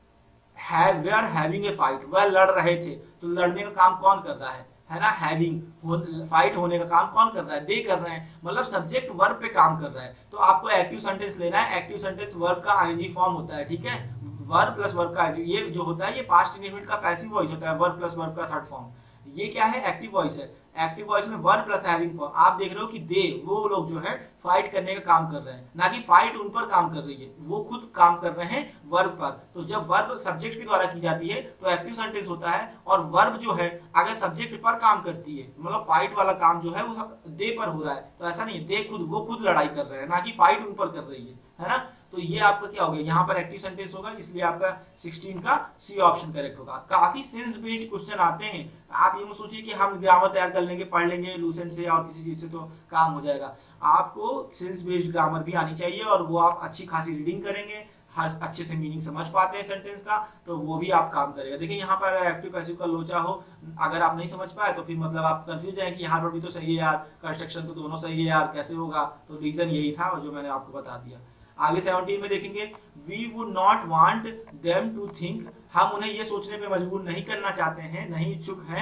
हैव वे आर हैविंग ए फाइट, वह लड़ रहे थे, तो लड़ने का काम कौन कर रहा है ना, हैविंग, फाइट होने का काम कौन कर रहा है, दे कर रहे हैं, मतलब सब्जेक्ट वर्ब पे काम कर रहा है। तो आपको एक्टिव सेंटेंस लेना है। एक्टिव सेंटेंस वर्ब का आईएनजी फॉर्म होता है, ठीक है। वर्ब प्लस वर्ब का ये जो होता है ये पास्ट इंडेफिनिट का पैसिव वॉइस होता है, वर्ब प्लस वर्ब का थर्ड फॉर्म। ये क्या है, एक्टिव वॉइस है। एक्टिव वॉइस में वर्ब प्लस हैविंग फॉर्म। आप देख रहे हो कि दे, वो लोग जो है फाइट करने का काम कर रहे हैं, ना कि फाइट उन पर काम कर रही है, वो खुद काम कर रहे हैं वर्ब पर। तो जब वर्ब सब्जेक्ट के द्वारा की जाती है तो एक्टिव सेंटेंस होता है, और वर्ब जो है अगर सब्जेक्ट पर काम करती है, मतलब फाइट वाला काम जो है वो दे पर हो रहा है, तो ऐसा नहीं है दे खुद, वो खुद लड़ाई कर रहे हैं, ना कि फाइट उन पर कर रही है ना। तो ये आपका क्या हो गया, यहाँ पर एक्टिव सेंटेंस होगा, इसलिए आपका 16 का सी ऑप्शन करेक्ट होगा। काफी सेंस बेस्ड क्वेश्चन आते हैं। आप ये मत सोचिए कि हम ग्रामर तैयार कर लेंगे, पढ़ लेंगे लूसेंट से और किसी चीज से तो काम हो जाएगा। आपको सेंस बेस्ड ग्रामर भी आनी चाहिए, और वो आप अच्छी खासी रीडिंग करेंगे, हर अच्छे से मीनिंग समझ पाते हैं सेंटेंस का, तो वो भी आप काम करेगा। देखिए यहाँ पर अगर एक्टिव पैसिव का लोचा हो, अगर आप नहीं समझ पाए तो फिर मतलब आप कंफ्यूज हैं कि यहाँ पर भी तो सही है यार, कंस्ट्रक्शन तो दोनों सही है यार, कैसे होगा। तो रीजन यही था जो मैंने आपको बता दिया। आगे 17 में देखेंगे, we would not want them to think, हम उन्हें ये सोचने पे मजबूर नहीं करना चाहते हैं, नहीं इच्छुक हैं।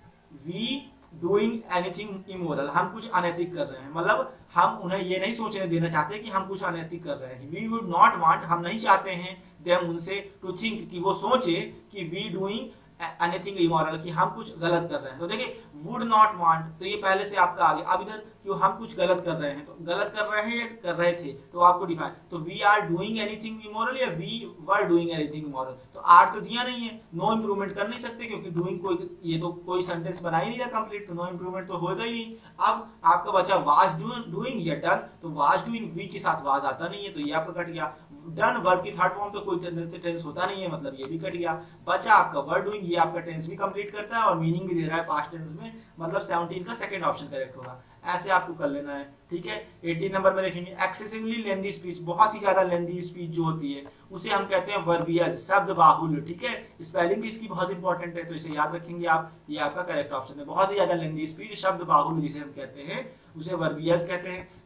वी डूइंग एनीथिंग इमोरल, हम कुछ अनैतिक कर रहे हैं, मतलब हम उन्हें ये नहीं सोचने देना चाहते कि हम कुछ अनैतिक कर रहे हैं। वी वुड नॉट वांट, हम नहीं चाहते हैं, देम उनसे, टू थिंक कि वो सोचे कि वी डूइंग एनीथिंग इमोरल, कि हम कुछ गलत कर रहे हैं। तो देखिए वुड नॉट वांट, तो ये पहले से आपका आगे। अब इधर क्यों हम कुछ गलत कर रहे हैं, तो गलत कर रहे हैं या कर रहे थे, तो आपको डिफाइन। तो we are doing anything immoral या we were doing anything immoral, तो आर तो दिया नहीं है, नो इंप्रूवमेंट कर नहीं सकते, क्योंकि डूइंग कोई, ये तो कोई सेंटेंस बना ही नहीं रहा कंप्लीट, तो नो इंप्रूवमेंट तो होगा ही नहीं। अब आपका बचा वाज डूइंग या डन, तो वाज डूइंग वी के साथ वाज आता नहीं है, तो ये आपका कट गया। डन वर्ब की थर्ड फॉर्म तो कोई टेंस होता नहीं है, मतलब ये भी कट गया। बचा आपका वर्ड डूइंग, ये आपका टेंस भी कंप्लीट करता है और मीनिंग भी दे रहा है पास्ट टेंस में, मतलब 17 का सेकंड ऑप्शन करेक्ट होगा। ऐसे आपको कर लेना है, ठीक है। 18 नंबर में देखेंगे, एक्सेसिवली लेंदी स्पीच, बहुत ही ज्यादा लेंदी स्पीच जो होती है उसे हम कहते हैं वर्बियज, शब्द बाहुल्य, ठीक है। स्पेलिंग भी इसकी बहुत इंपॉर्टेंट है, तो इसे याद रखेंगे आप, ये आपका करेक्ट ऑप्शन है। बहुत ही ज्यादा लेंदी स्पीच, शब्द बाहुल्य जिसे हम कहते हैं, उसे वर्बियज कहते हैं।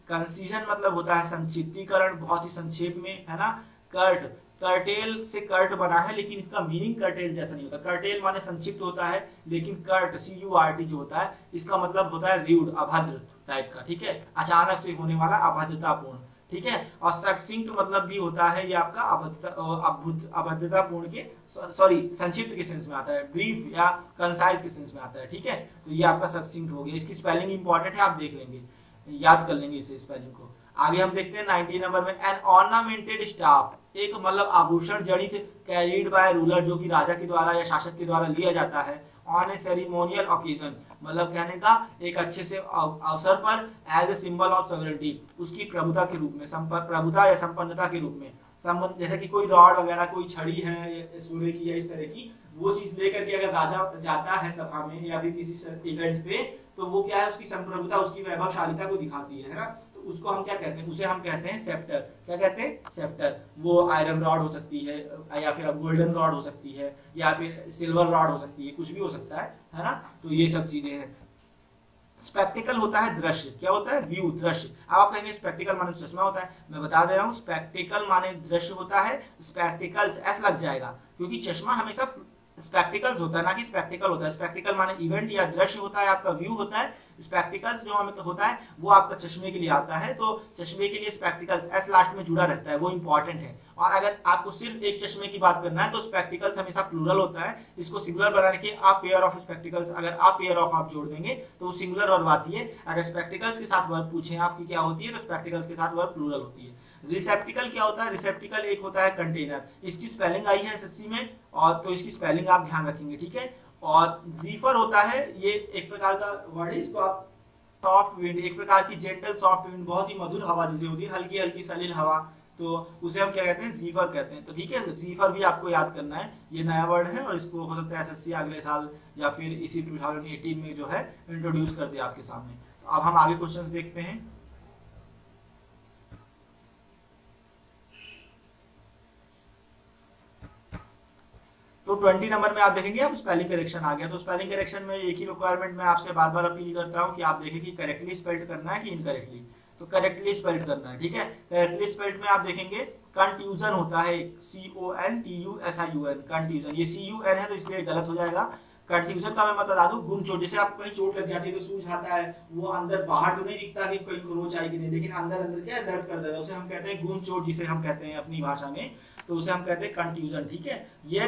कंसीजन मतलब होता है संक्षिप्तीकरण, बहुत ही संक्षेप में, है ना। कर्ट, कर्टेल से कर्ट बना है, लेकिन इसका मीनिंग कर्टेल जैसा नहीं होता। कर्टेल माने संक्षिप्त होता है, लेकिन कर्ट CURT जो होता है इसका मतलब होता है र्यूड, अभद्र टाइप का, ठीक है, अचानक से होने वाला, अभद्रतापूर्ण, ठीक है। और सब्सिंक्ट मतलब भी होता है ये आपका अभद्रतापूर्ण के, सॉरी संक्षिप्त के सेंस में आता है, ब्रीफ या कंसाइज के सेंस में आता है, ठीक है। तो ये आपका सब्सिंक्ट हो गया। इसकी स्पेलिंग इंपॉर्टेंट है, आप देख लेंगे, याद कर लेंगे इसे स्पेलिंग को। आगे हम देखते हैं 19 नंबर में, एन ऑर्नामेंटेड स्टाफ, एक मतलब आभूषण जड़ित, कैरीड बाय रूलर, जो कि राजा के द्वारा या शासक के द्वारा लिया जाता है, ऑन ए सेरिमोनियल ओकेजन, मतलब कहने का एक अच्छे से अवसर पर, as a symbol of sovereignty, उसकी प्रभुता के रूप में, प्रभुता या संपन्नता के रूप में, जैसे कि कोई रॉड वगैरह, कोई छड़ी है सोने की या इस तरह की, वो चीज लेकर के अगर राजा जाता है सभा में या फिर किसी इवेंट पे, तो वो क्या है, उसकी संप्रभुता, उसकी वैभवशालिता को दिखाती है ना। तो उसको हम क्या कहते हैं, उसे हम कहते हैं सेप्टर। क्या कहते हैं, सेप्टर। वो आयरन रॉड हो सकती है, या फिर गोल्डन रॉड हो सकती है, या फिर सिल्वर रॉड हो सकती है, कुछ भी हो सकता है ना। तो ये सब चीजें हैं। स्पेक्टिकल होता है दृश्य, क्या होता है, व्यू, दृश्य। अब आप कहेंगे स्पेक्टिकल माने चश्मा होता है, मैं बता दे रहा हूँ स्पेक्टिकल माने दृश्य होता है, स्पेक्टिकल्स एस लग जाएगा, क्योंकि चश्मा हमेशा स्पेक्टिकल्स होता है, ना कि स्पेक्टिकल होता है। स्पेक्टिकल माने इवेंट या दृश्य होता है, आपका व्यू होता है। स्पेक्टिकल्स जो हमें होता है वो आपका चश्मे के लिए आता है, तो चश्मे के लिए स्पेक्टिकल्स एस लास्ट में जुड़ा रहता है, वो इंपॉर्टेंट है। और अगर आपको सिर्फ एक चश्मे की बात करना है तो स्पेक्टिकल्स हमेशा प्लूरल होता है, इसको सिंगुलर बनाने के आप पेयर ऑफ स्पेक्टिकल्स, अगर आप पेयर ऑफ आप जोड़ देंगे तो वो सिंगुलर वर्ब आती है। अगर स्पेक्टिकल्स के साथ वर्ब पूछे आपकी क्या होती है, तो स्पेक्टिकल्स के साथ वर्ब प्लूरल होती है। रिसेप्टिकल क्या होता है, रिसेप्टिकल एक होता है कंटेनर, इसकी स्पेलिंग आई है एसएससी में, और तो इसकी स्पेलिंग आप ध्यान रखेंगे, ठीक है। और जीफर होता है, ये एक प्रकार का वर्ड है, इसको आप सॉफ्ट विंड, एक प्रकार की जेंटल सॉफ्ट विंड, बहुत ही मधुर हवा जिसे होती है, हल्की हल्की सलील हवा, तो उसे हम क्या कहते हैं, जीफर कहते हैं। तो ठीक है, जीफर भी आपको याद करना है, ये नया वर्ड है और इसको हो सकता है एसएससी अगले साल या फिर इसी 2018 में जो है इंट्रोड्यूस कर दे आपके सामने। तो अब हम आगे क्वेश्चन देखते हैं। तो 20 नंबर में आप देखेंगे, अब स्पेलिंग करेक्शन आ गया। तो स्पेलिंग करेक्शन में एक ही रिक्वायरमेंट मैं आपसे बार बार अपील करता हूं कि आप देखें कि करेक्टली स्पेल्ड करना है कि इनकरेक्टली। तो करेक्टली स्पेल्ड करना है, ठीक है। करेक्टली स्पेल्ड में आप देखेंगे कंट्यूजन होता है, CONTUSION, कंट्यूजन, ये CUN है तो इसलिए गलत हो जाएगा। कंट्यूजन का मैं बता दूं, गुम चोट, जैसे आपको कहीं चोट लग जाती है तो सूज आता है, वो अंदर बाहर तो नहीं दिखता कि कहीं खरोच आएगी नहीं, लेकिन अंदर अंदर क्या दर्द कर देता है, उसे हम कहते हैं गुम चोट, जिसे हम कहते हैं अपनी भाषा में, तो उसे हम कहते हैं कंट्यूजन, ठीक है। ये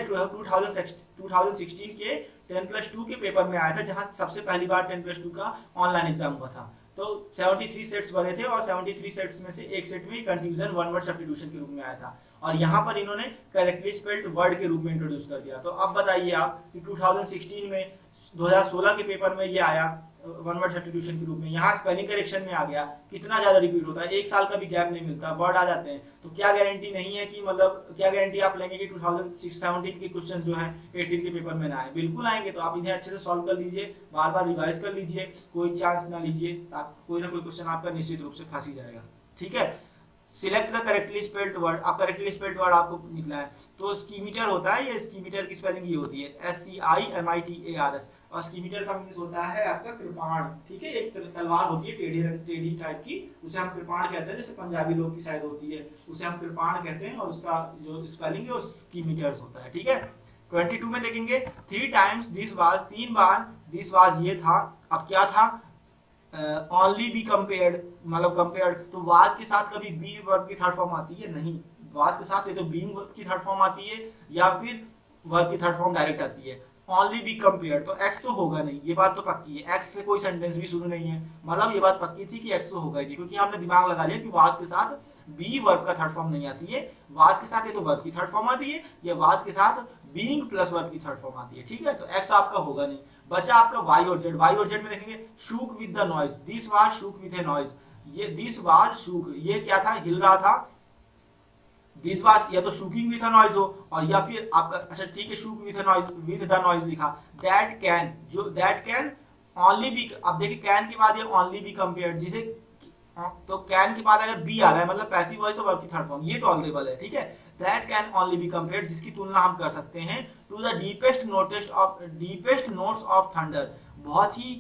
2016 के 10+2 के पेपर में आया था, जहां सबसे पहली बार 10+2 का ऑनलाइन एग्जाम हुआ था। तो 73 सेट्स बने थे और 73 सेट्स में से एक सेट में कंट्यूजन वन वर्ड सब्स्टिट्यूशन के रूप में आया था, और यहाँ पर इन्होंने करेक्टली स्पेल्ड वर्ड के रूप में इंट्रोड्यूस कर दिया। तो अब बताइए आप कि 2016 में 2016 के पेपर में ये आया वन वर्ड सब्स्टिट्यूशन के रूप में, यहाँ स्पेलिंग करेक्शन में आ गया, कितना ज्यादा रिपीट होता है, एक साल का भी गैप नहीं मिलता, वर्ड आ जाते हैं। तो क्या गारंटी नहीं है कि, मतलब क्या गारंटी आप लेंगे कि 2017 के क्वेश्चन जो है 18 के पेपर में ना आए, बिल्कुल आएंगे। तो आप इन्हें अच्छे से सॉल्व कर लीजिए, बार बार रिवाइज कर लीजिए, कोई चांस ना लीजिए, कोई ना कोई क्वेश्चन आपका निश्चित रूप से फंस ही जाएगा, ठीक है। Select the correctly spelled word, आप करेक्टली स्पेल्ड वर्ड आपको निकला है, तो स्कीमीटर होता है, ये स्कीमीटर की स्पेलिंग ये होती है SCIMITARS, और स्कीमीटर का मीन्स होता है आपका कृपाण, ठीक है। एक तलवार होती है टेढ़ी टाइप की, उसे हम कृपाण कहते हैं, जैसे पंजाबी लोग की शायद होती है, उसे हम कृपाण कहते हैं, और उसका जो स्पेलिंग है वो स्कीमीटर्स होता है, ठीक है। 22 में देखेंगे 3 टाइम्स दिस वाज, 3 बार दिस वाज ये था, अब क्या था, ओनली बी कंपेयर्ड, मतलब कंपेयर्ड, तो वाज के साथ कभी बी वर्ब की थर्ड फॉर्म आती है, नहीं, वाज के साथ ये तो बीइंग वर्ब की थर्ड फॉर्म आती है या फिर वर्ब की थर्ड फॉर्म डायरेक्ट आती है। ओनली बी कंपेयर्ड, तो एक्स तो होगा नहीं, ये बात तो पक्की है, एक्स से कोई सेंटेंस भी शुरू नहीं है, मतलब ये बात पक्की थी कि एक्स तो होगा ही नहीं, क्योंकि हमने दिमाग लगा लिया कि वाज के साथ बी वर्ब का थर्ड फॉर्म नहीं आती है, वाज के साथ ये तो वर्ब की थर्ड फॉर्म आती है, या वाज के साथ बीइंग प्लस वर्ब की थर्ड फॉर्म आती है, ठीक है। तो एक्स आपका होगा नहीं, बचा आपका वाई और जेड। वाई और जेड में देखेंगे shook with the noise, this was shook with a noise, ये दिस वाज शूक, ये क्या था, हिल रहा था, दिस वाज या तो शूकिंग विद अ नॉइज हो, और या फिर आपका, अच्छा ठीक है, shook with a noise, with the noise लिखा। दैट कैन, जो दैट कैन ओनली बी, अब देखिए कैन के बाद ये ओनली बी कंपेयर्ड, जिसे, तो कैन के बाद अगर बी आ रहा है मतलब पैसिव वॉइस, तो वर्ब की थर्ड फॉर्म, ये टॉलरेबल है, ठीक है। That can only be compared, जिसकी तुलना हम कर सकते हैं to the deepest notes of thunder, बहुत ही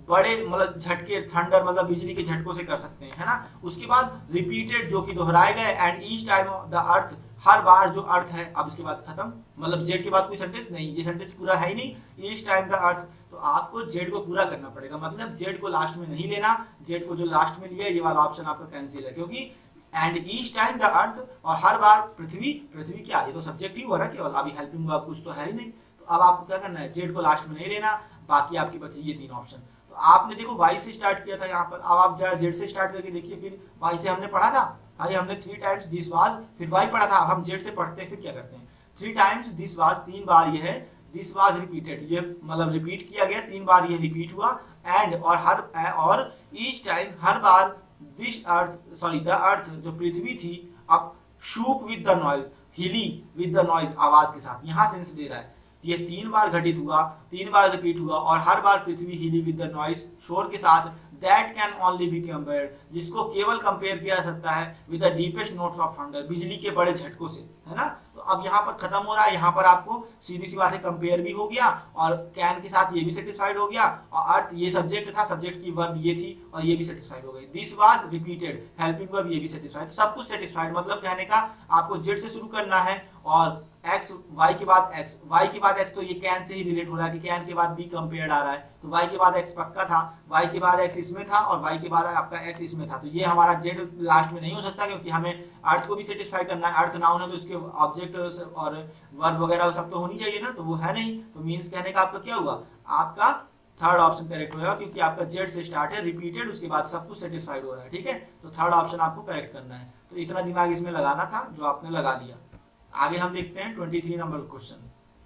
बड़े मतलब झटके, थंडर मतलब बिजली के झटकों से कर सकते हैं, है ना। उसके बाद रिपीटेड जो कि दोहराए गए, and each time the earth, हर बार जो अर्थ है, अब इसके बाद खत्म, मतलब जेड के बाद कोई सेंटेंस नहीं, ये सेंटेंस पूरा है ही नहीं, ईच टाइम द अर्थ, तो आपको जेड को पूरा करना पड़ेगा, मतलब जेड को लास्ट में नहीं लेना, जेड को जो लास्ट में लिया ये वाला ऑप्शन आपका कैंसिल है, क्योंकि and each time the earth, और हर बार पृथ्वी, पृथ्वी क्या, ये तो सब्जेक्ट ही हो रहा है केवल, अभी हेल्पिंग वर्ब कुछ तो है ही नहीं, तो अब आपको क्या करना है, जेड को लास्ट में नहीं लेना, बाकी आपके बचे ये 3 ऑप्शन। तो आपने देखो वाई से स्टार्ट किया था यहाँ पर, अब आप जरा जेड से स्टार्ट करके देखिए, फिर वाई से हमने पढ़ा था, अरे हमने 3 टाइम्स दिस वाज, फिर वाई पढ़ा था, अब हम जेड से पढ़ते हैं, फिर क्या करते हैं, 3 टाइम्स दिस वाज, 3 बार ये है, दिस वाज रिपीटेड, ये मतलब रिपीट किया गया, 3 बार ये रिपीट हुआ, एंड और ईच टाइम, हर बार, this earth, sorry the earth, जो पृथ्वी थी, अब शूक विद द नॉइज, हिली विद द नॉइज, आवाज के साथ, यहां सेंस दे रहा है, ये 3 बार घटित हुआ, 3 बार रिपीट हुआ, और हर बार पृथ्वी हिली विद द नॉइज, शोर के साथ, that can only be compared, जिसको केवल कंपेयर किया जा सकता है with the deepest notes of thunder, बिजली के बड़े झटकों से, है ना। तो अब यहाँ पर खत्म हो रहा है, यहाँ पर आपको सीधी सी बात है, कंपेयर भी हो गया, और कैन के साथ ये भी सेटिस्फाइड हो गया, और अर्थ ये सब्जेक्ट था, सब्जेक्ट की वर्ब ये थी, और ये भी सेटिस्फाइड हो गई, this was repeated, helping verb ये भी सेटिस्फाइड, सब कुछ सेटिस्फाइड, मतलब कहने का आपको जेड से शुरू करना है, और एक्स, वाई के बाद एक्स, वाई के बाद एक्स, तो ये कैन से ही रिलेट हो रहा है कि कैन के बाद बी कंपेयर्ड आ रहा है, तो वाई के बाद एक्स पक्का था, वाई के बाद एक्स इसमें था, और वाई के बाद आपका एक्स इसमें था, तो ये हमारा जेड लास्ट में नहीं हो सकता, क्योंकि हमें अर्थ को भी सेटिस्फाई करना है, अर्थ नाउन है तो उसके ऑब्जेक्ट और वर्ब वगैरह सब तो होनी चाहिए ना, तो वो है नहीं, तो मीन्स कहने का आपका क्या हुआ, आपका थर्ड ऑप्शन करेक्ट होगा, क्योंकि आपका जेड से स्टार्ट है, रिपीटेड, उसके बाद सब कुछ सेटिस्फाइड हो रहा है, ठीक है, तो थर्ड ऑप्शन आपको करेक्ट करना है, तो इतना दिमाग इसमें लगाना था जो आपने लगा लिया। आगे हम देखते हैं 23 नंबर क्वेश्चन।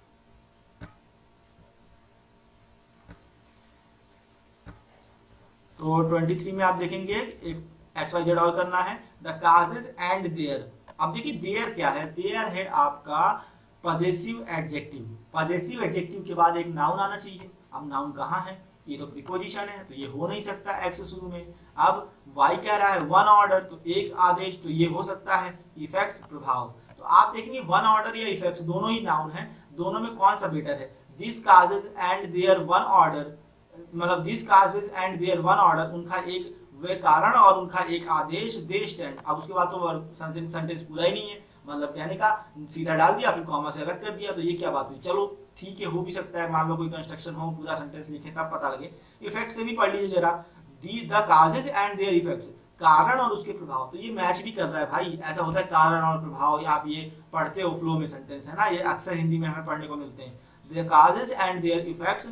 तो 23 में आप देखेंगे एक एक्स वाई जेड और करना है, द काजेज एंड देयर। अब देखिए देयर क्या है, देयर है आपका पजेसिव एडजेक्टिव, पजेसिव एडजेक्टिव के बाद एक नाउन आना चाहिए, अब नाउन कहाँ है, ये तो प्रीपोजिशन है, तो ये हो नहीं सकता एक्स शुरू में। अब वाई कह रहा है वन ऑर्डर, तो एक आदेश, तो ये हो सकता है इफेक्ट्स, प्रभाव। तो आप देखेंगे वन ऑर्डर या इफेक्ट्स दोनों ही नाउन है, दोनों में कौन सा बेटर है, this causes and their one order, मतलब this causes and their one order, उनका एक वे कारण और उनका एक आदेश, दे स्टैंड। अब उसके बाद तो सेंटेंस पूरा ही नहीं है, मतलब कहने का सीधा डाल दिया, फिर कॉमा से अलग कर दिया, तो ये क्या बात हुई, चलो ठीक है, हो भी सकता है, मान लो कोई कंस्ट्रक्शन हो, पूरा सेंटेंस लिखे तब पता लगे। इफेक्ट से भी पढ़ लीजिए जरा, the causes and their effects, कारण और उसके प्रभाव, तो ये मैच भी कर रहा है भाई, ऐसा होता है कारण और प्रभाव, आप ये पढ़ते हो फ्लो में सेंटेंस, है ना, ये अक्सर हिंदी में हमें पढ़ने को मिलते हैं। The causes and their effects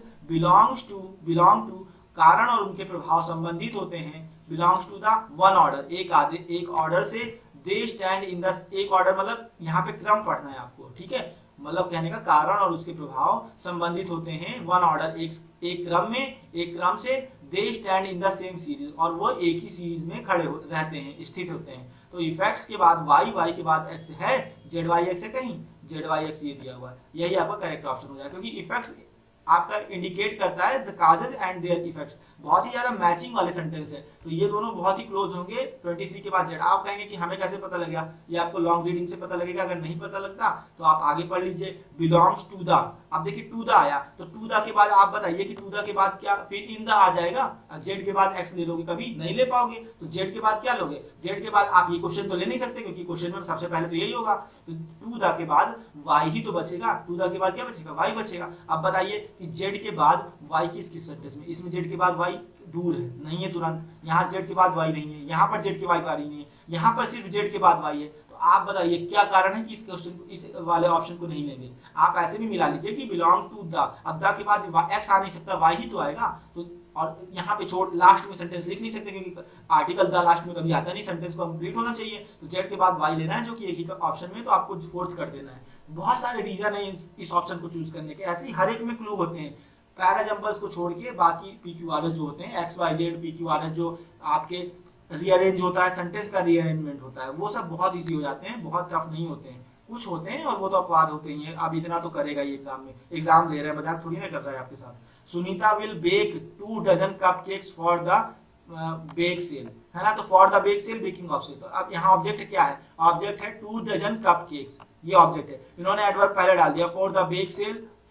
belong to, कारण और उनके प्रभाव संबंधित होते हैं, belongs to the one order, एक ऑर्डर से, दे स्टैंड इन द, एक ऑर्डर मतलब यहाँ पे क्रम पढ़ना है आपको, ठीक है, मतलब कहने का कारण और उसके प्रभाव संबंधित होते हैं वन ऑर्डर, एक क्रम में, एक क्रम से, they stand in the same series, और वो एक ही सीरीज में खड़े रहते हैं, स्थित होते हैं। तो इफेक्ट्स के बाद वाई, वाई के बाद एक्स है, जेड वाई एक्स है कहीं, जेड वाई एक्स ये दिया हुआ है, यही आपका करेक्ट ऑप्शन हो जाएगा, क्योंकि इफेक्ट्स आपका इंडिकेट करता है the causes and their effects, बहुत ही ज्यादा मैचिंग वाले सेंटेंस है, तो ये दोनों बहुत ही क्लोज होंगे 23 के बाद जेड। आप कहेंगे कि हमें कैसे पता लगा, ये आपको लॉन्ग रीडिंग से पता लगेगा, अगर नहीं पता लगता तो आप आगे पढ़ लीजिए, बिलोंग्स टू द, अब देखिए टू द आया, तो टू द के बाद आप बताइए कि टू द के बाद क्या, फिर इन द आ जाएगा, जेड के बाद एक्स ले लोगे, कभी नहीं ले पाओगे, तो जेड के बाद क्या लोगे, जेड के बाद आप ये क्वेश्चन तो ले नहीं सकते, क्योंकि क्वेश्चन में सबसे पहले तो यही होगा, तो टू द के बाद वाई ही तो बचेगा, टू द के बाद क्या बचेगा, वाई बचेगा। अब बताइए कि जेड के बाद वाई किस सेंटेंस में, इसमें जेड के बाद वाई दूर है, नहीं है तुरंत, यहाँ जेड के बाद वाई नहीं है, यहाँ पर जेड के बाद वाई नहीं है, यहाँ पर सिर्फ जेड के बाद वाई है, तो आप बताइए क्या कारण है कि इस क्वेश्चन को, इस वाले ऑप्शन को नहीं लेंगे। आप ऐसे भी मिला लीजिए कि बिलोंग टू द, अब द के बाद एक्स आ नहीं सकता, वाई ही तो आएगा, तो और यहाँ पे छोड़ लास्ट में सेंटेंस लिख नहीं सकते, क्योंकि आर्टिकल द लास्ट में कभी आता नहीं, सेंटेंस कंप्लीट होना चाहिए, तो जेड के बाद वाई लेना है, जो कि एक ही ऑप्शन में, तो आपको फोर्थ कर देना है। बहुत सारे रीजन है इस ऑप्शन को चूज करने के, ऐसे ही हर एक में क्लू होते हैं, पैराजम्बल्स को छोड़ के बाकी PQRS जो होते हैं, एक्स वाई जेड PQRS जो आपके रीअरेंज होता है, सेंटेंस का रीअरेंजमेंट होता है, वो सब बहुत इजी हो जाते हैं, बहुत टफ नहीं होते हैं, कुछ होते हैं और वो तो अपवाद होते ही हैं। अब इतना तो करेगा ही एग्जाम में, एग्जाम ले रहा है, मजाक थोड़ी ना कर रहा है आपके साथ। Sunita will bake 2 dozen cupcakes for the bake sale, है ना, तो for the bake sale, baking of sale, तो अब यहाँ ऑब्जेक्ट क्या है, ऑब्जेक्ट है 2 डजन कपकेक्स, ये ऑब्जेक्ट है, इन्होंने एडवर्ब पहले डाल दिया, for the bake sale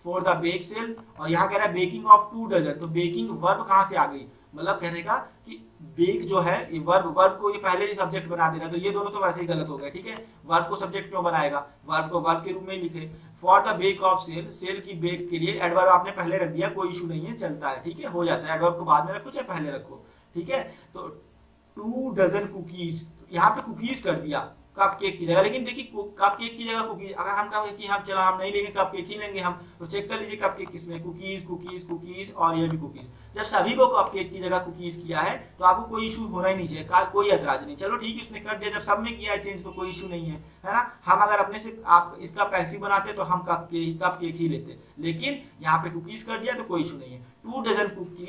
for the bake sale, और यहाँ कह रहा है बेकिंग ऑफ 2 डजन। तो बेकिंग वर्ब कहाँ से आ गई, मतलब कहने का कि बेक जो है ये वर्ब को ये पहले ही सब्जेक्ट बना दे रहा है, तो ये दोनों तो वैसे ही गलत हो गए, ठीक है। वर्ब को सब्जेक्ट क्यों बनाएगा, वर्ब को वर्ब के रूप में ही लिखे। For the bake of sale, sale की बेक के लिए एडवर्ब आपने पहले रख दिया, कोई इशू नहीं है, चलता है, ठीक है, हो जाता है। एडवर्ब को बाद में रखो चाहे पहले रखो, ठीक है। तो 2 डजन कुकीज, यहाँ पे कुकीज कर दिया कप केक की जगह, लेकिन देखिए कप केक की जगह कुकीज, अगर हम कहें कि हम चलो हम नहीं लेंगे कप केक ही लेंगे हम, तो चेक कर लीजिए कप केक किसमें, कुकीज कुकीज कुकीज और ये भी कुकीज। जब सभी को कप केक की जगह कुकीज किया है तो आपको कोई इशू होना ही नहीं चाहिए, कोई ऐतराज नहीं। चलो ठीक है उसने कर दिया, जब सब ने किया है चेंज तो कोई इशू नहीं है ना। हम अगर अपने से आप इसका पैसी बनाते तो हम कप केक ही लेते, लेकिन यहाँ पे कुकीज कर दिया तो कोई इशू नहीं है। 2 डजन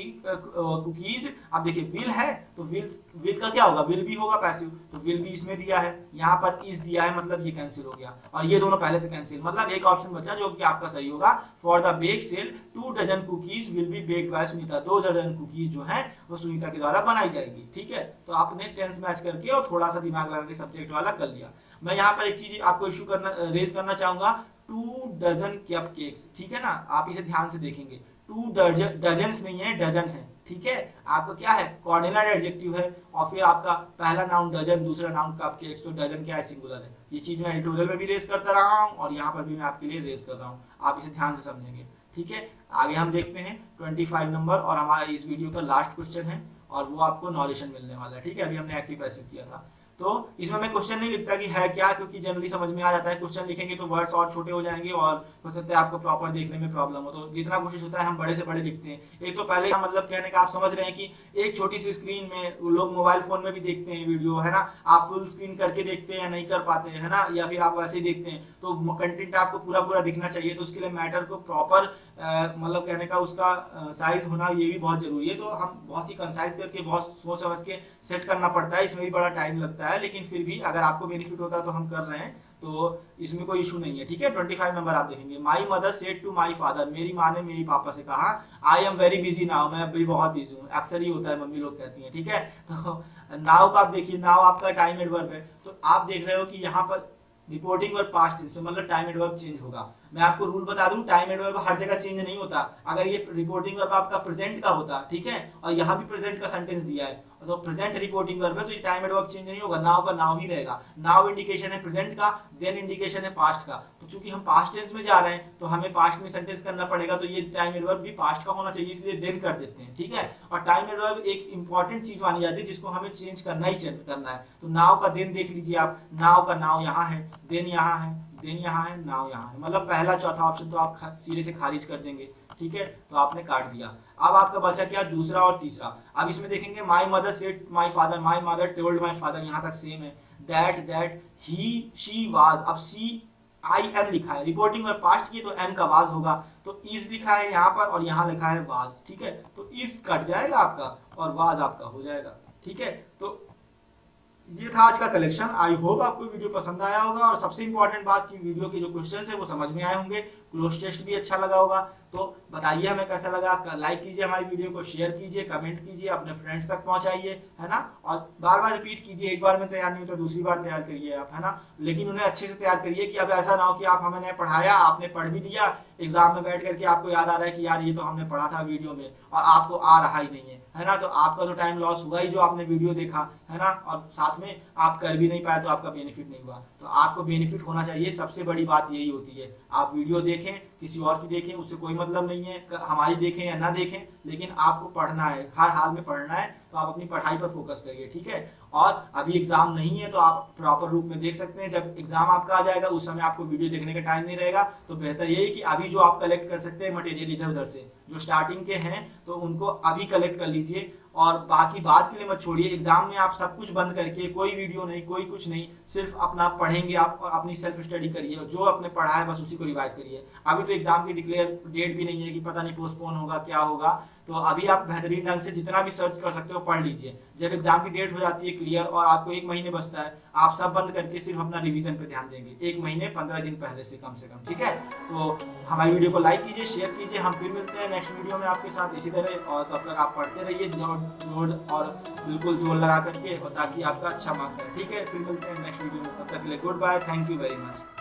कुकीज, अब देखिए विल है तो विल का क्या होगा, विल भी होगा पैसिव, तो विल भी इसमें दिया है, यहाँ पर इस दिया है, मतलब ये कैंसिल हो गया, और ये दोनों पहले से कैंसिल, मतलब एक ऑप्शन बचा जो कि आपका सही होगा। For the bake sale 2 dozen cookies will be baked by Sunita, 2 dozen cookies जो है वो सुनीता के द्वारा बनाई जाएगी, ठीक है। तो आपने टेंस मैच करके और थोड़ा सा दिमाग लगा के सब्जेक्ट वाला कर लिया। मैं यहाँ पर एक चीज आपको इशू रेज करना चाहूंगा, 2 डजन कप केक्स, ठीक है ना, आप इसे ध्यान से देखेंगे, 2 डजन्स नहीं है, डजन है, ठीक है। आपका क्या है, कॉर्डिनल एडजेक्टिव है, और फिर आपका पहला नाउन डजन, दूसरा नाउन कप केक्स, तो डजन क्या है, सिंगुलर है। ये चीज मैं एडिटोरियल में भी रेज करता रहा हूँ और यहाँ पर भी मैं आपके लिए रेज कर रहा हूँ, आप इसे ध्यान से समझेंगे, ठीक है। आगे हम देखते हैं 25 नंबर, और हमारा इस वीडियो का लास्ट क्वेश्चन है, और वो आपको नॉलेशन मिलने वाला है, ठीक है। अभी हमने एक्टिव पैसिव किया था, तो इसमें मैं क्वेश्चन नहीं लिखता कि है क्या, क्योंकि जनरली समझ में आ जाता है। क्वेश्चन लिखेंगे तो वर्ड्स और छोटे हो जाएंगे और हो सकता है आपको प्रॉपर देखने में प्रॉब्लम हो, तो जितना कोशिश होता है हम बड़े से बड़े लिखते हैं। एक तो पहले मतलब कहने का आप समझ रहे हैं कि एक छोटी सी स्क्रीन में लोग मोबाइल फोन में भी देखते हैं वीडियो, है ना, आप फुल स्क्रीन करके देखते हैं, नहीं कर पाते हैं, है ना, या फिर आप वैसे ही देखते हैं, तो कंटेंट आपको पूरा पूरा दिखना चाहिए, तो उसके लिए मैटर को प्रॉपर मतलब कहने का उसका साइज होना ये भी बहुत जरूरी है। तो हम बहुत ही कंसाइज करके बहुत सोच समझ के सेट करना पड़ता है, इसमें भी बड़ा टाइम लगता है, लेकिन फिर भी अगर आपको बेनिफिट होता है तो हम कर रहे हैं, तो इसमें कोई इशू नहीं है, ठीक है। 25 नंबर आप देखेंगे, my mother said to my father, मेरी माँ ने मेरी पापा से कहा, I am very busy now, मैं अभी बहुत बिजी हूँ, अक्सर ही होता है, मम्मी लोग कहती हैं, ठीक है। तो नाउ का आप देखिए, नाउ आपका टाइम एडवर्ब है, तो आप देख रहे हो कि यहाँ पर रिपोर्टिंग वर्ब पास्ट टेंस में, मतलब टाइम एडवर्ब चेंज होगा। मैं आपको रूल बता दूं, टाइम एडवर्ब हर जगह चेंज नहीं होता। अगर ये रिपोर्टिंग वर्ब आपका प्रेजेंट का होता, ठीक है, और यहाँ भी प्रेजेंट का सेंटेंस दिया है, तो प्रेजेंट रिपोर्टिंग वर्ब है, तो ये टाइम एडवर्ब चेंज नहीं होगा, नाउ का नाउ ही रहेगा। नाउ इंडिकेशन है प्रेजेंट का, देन इंडिकेशन है पास्ट का, तो चूंकि हम पास्ट टेंस में जा रहे हैं तो हमें पास्ट में सेंटेंस करना पड़ेगा, तो ये टाइम एडवर्ब भी पास्ट का होना चाहिए, इसलिए देन कर देते हैं, ठीक है। और टाइम एडवर्ब एक इंपॉर्टेंट चीज मानी जाती है जिसको हमें चेंज करना ही करना है। तो नाउ का देन देख लीजिए आप, नाउ का नाउ यहाँ है, देन यहाँ है, देन यहाँ है, नाउ यहाँ है, मतलब पहला चौथा ऑप्शन तो आप सीधे से खारिज कर देंगे, ठीक है। तो आपने काट दिया। अब आपका बचा क्या, दूसरा और तीसरा। अब इसमें देखेंगे, my mother said my father, my mother told my father, यहाँ तक सेम है। दैट ही शी वाज, अब सी आई एम लिखा है, रिपोर्टिंग में पास्ट की तो एम का वाज होगा, तो इज लिखा है यहाँ पर और यहाँ लिखा है वाज, ठीक है। तो इज कट जाएगा आपका और वाज आपका हो जाएगा, ठीक है। तो ये था आज का कलेक्शन। आई होप आपको वीडियो पसंद आया होगा, और सबसे इंपॉर्टेंट बात की वीडियो के जो क्वेश्चंस है वो समझ में आए होंगे, क्लोज टेस्ट भी अच्छा लगा होगा। तो बताइए हमें कैसा लगा, लाइक कीजिए हमारी वीडियो को, शेयर कीजिए, कमेंट कीजिए, अपने फ्रेंड्स तक पहुंचाइए, है ना, और बार बार रिपीट कीजिए, एक बार में तैयार नहीं होता दूसरी बार तैयार करिए आप, है ना, लेकिन उन्हें अच्छे से तैयार करिए कि अब ऐसा ना हो कि आप हमें पढ़ाया, आपने पढ़ भी लिया, एग्जाम में बैठ करके आपको याद आ रहा है कि यार ये तो हमने पढ़ा था वीडियो में और आपको आ रहा ही नहीं है ना, तो आपका तो टाइम लॉस हुआ ही जो आपने वीडियो देखा, है ना, और साथ में आप कर भी नहीं पाए तो आपका बेनिफिट नहीं हुआ। तो आपको बेनिफिट होना चाहिए, सबसे बड़ी बात यही होती है। आप वीडियो देखें, किसी और की देखें, उससे कोई मतलब नहीं है, हमारी देखें या ना देखें, लेकिन आपको पढ़ना है, हर हाल में पढ़ना है, तो आप अपनी पढ़ाई पर फोकस करिए, ठीक है। और अभी एग्जाम नहीं है तो आप प्रॉपर रूप में देख सकते हैं, जब एग्जाम आपका आ जाएगा उस समय आपको वीडियो देखने का टाइम नहीं रहेगा, तो बेहतर यही कि अभी जो आप कलेक्ट कर सकते हैं मटेरियल इधर उधर से, जो स्टार्टिंग के हैं तो उनको अभी कलेक्ट कर लीजिए, और बाकी बात के लिए मत छोड़िए। एग्जाम में आप सब कुछ बंद करके, कोई वीडियो नहीं, कोई कुछ नहीं, सिर्फ अपना पढ़ेंगे आप और अपनी सेल्फ स्टडी करिए, और जो आपने पढ़ा है बस उसी को रिवाइज करिए। अभी तो एग्जाम की डिक्लेयर डेट भी नहीं है कि पता नहीं पोस्टपोन होगा क्या होगा, तो अभी आप बेहतरीन ढंग से जितना भी सर्च कर सकते हो पढ़ लीजिए। जब एग्जाम की डेट हो जाती है क्लियर और आपको 1 महीने बचता है, आप सब बंद करके सिर्फ अपना रिवीजन पे ध्यान देंगे, 1 महीने 15 दिन पहले से कम, ठीक है। तो हमारी वीडियो को लाइक कीजिए, शेयर कीजिए, हम फिर मिलते हैं नेक्स्ट वीडियो में आपके साथ इसी तरह, और तब तक आप पढ़ते रहिए जोड़ और बिल्कुल जोर लगा करके, और ताकि आपका अच्छा मार्क्स है, ठीक है। फिर मिलते हैं नेक्स्ट वीडियो में, तब तक के लिए goodbye, thank you very much.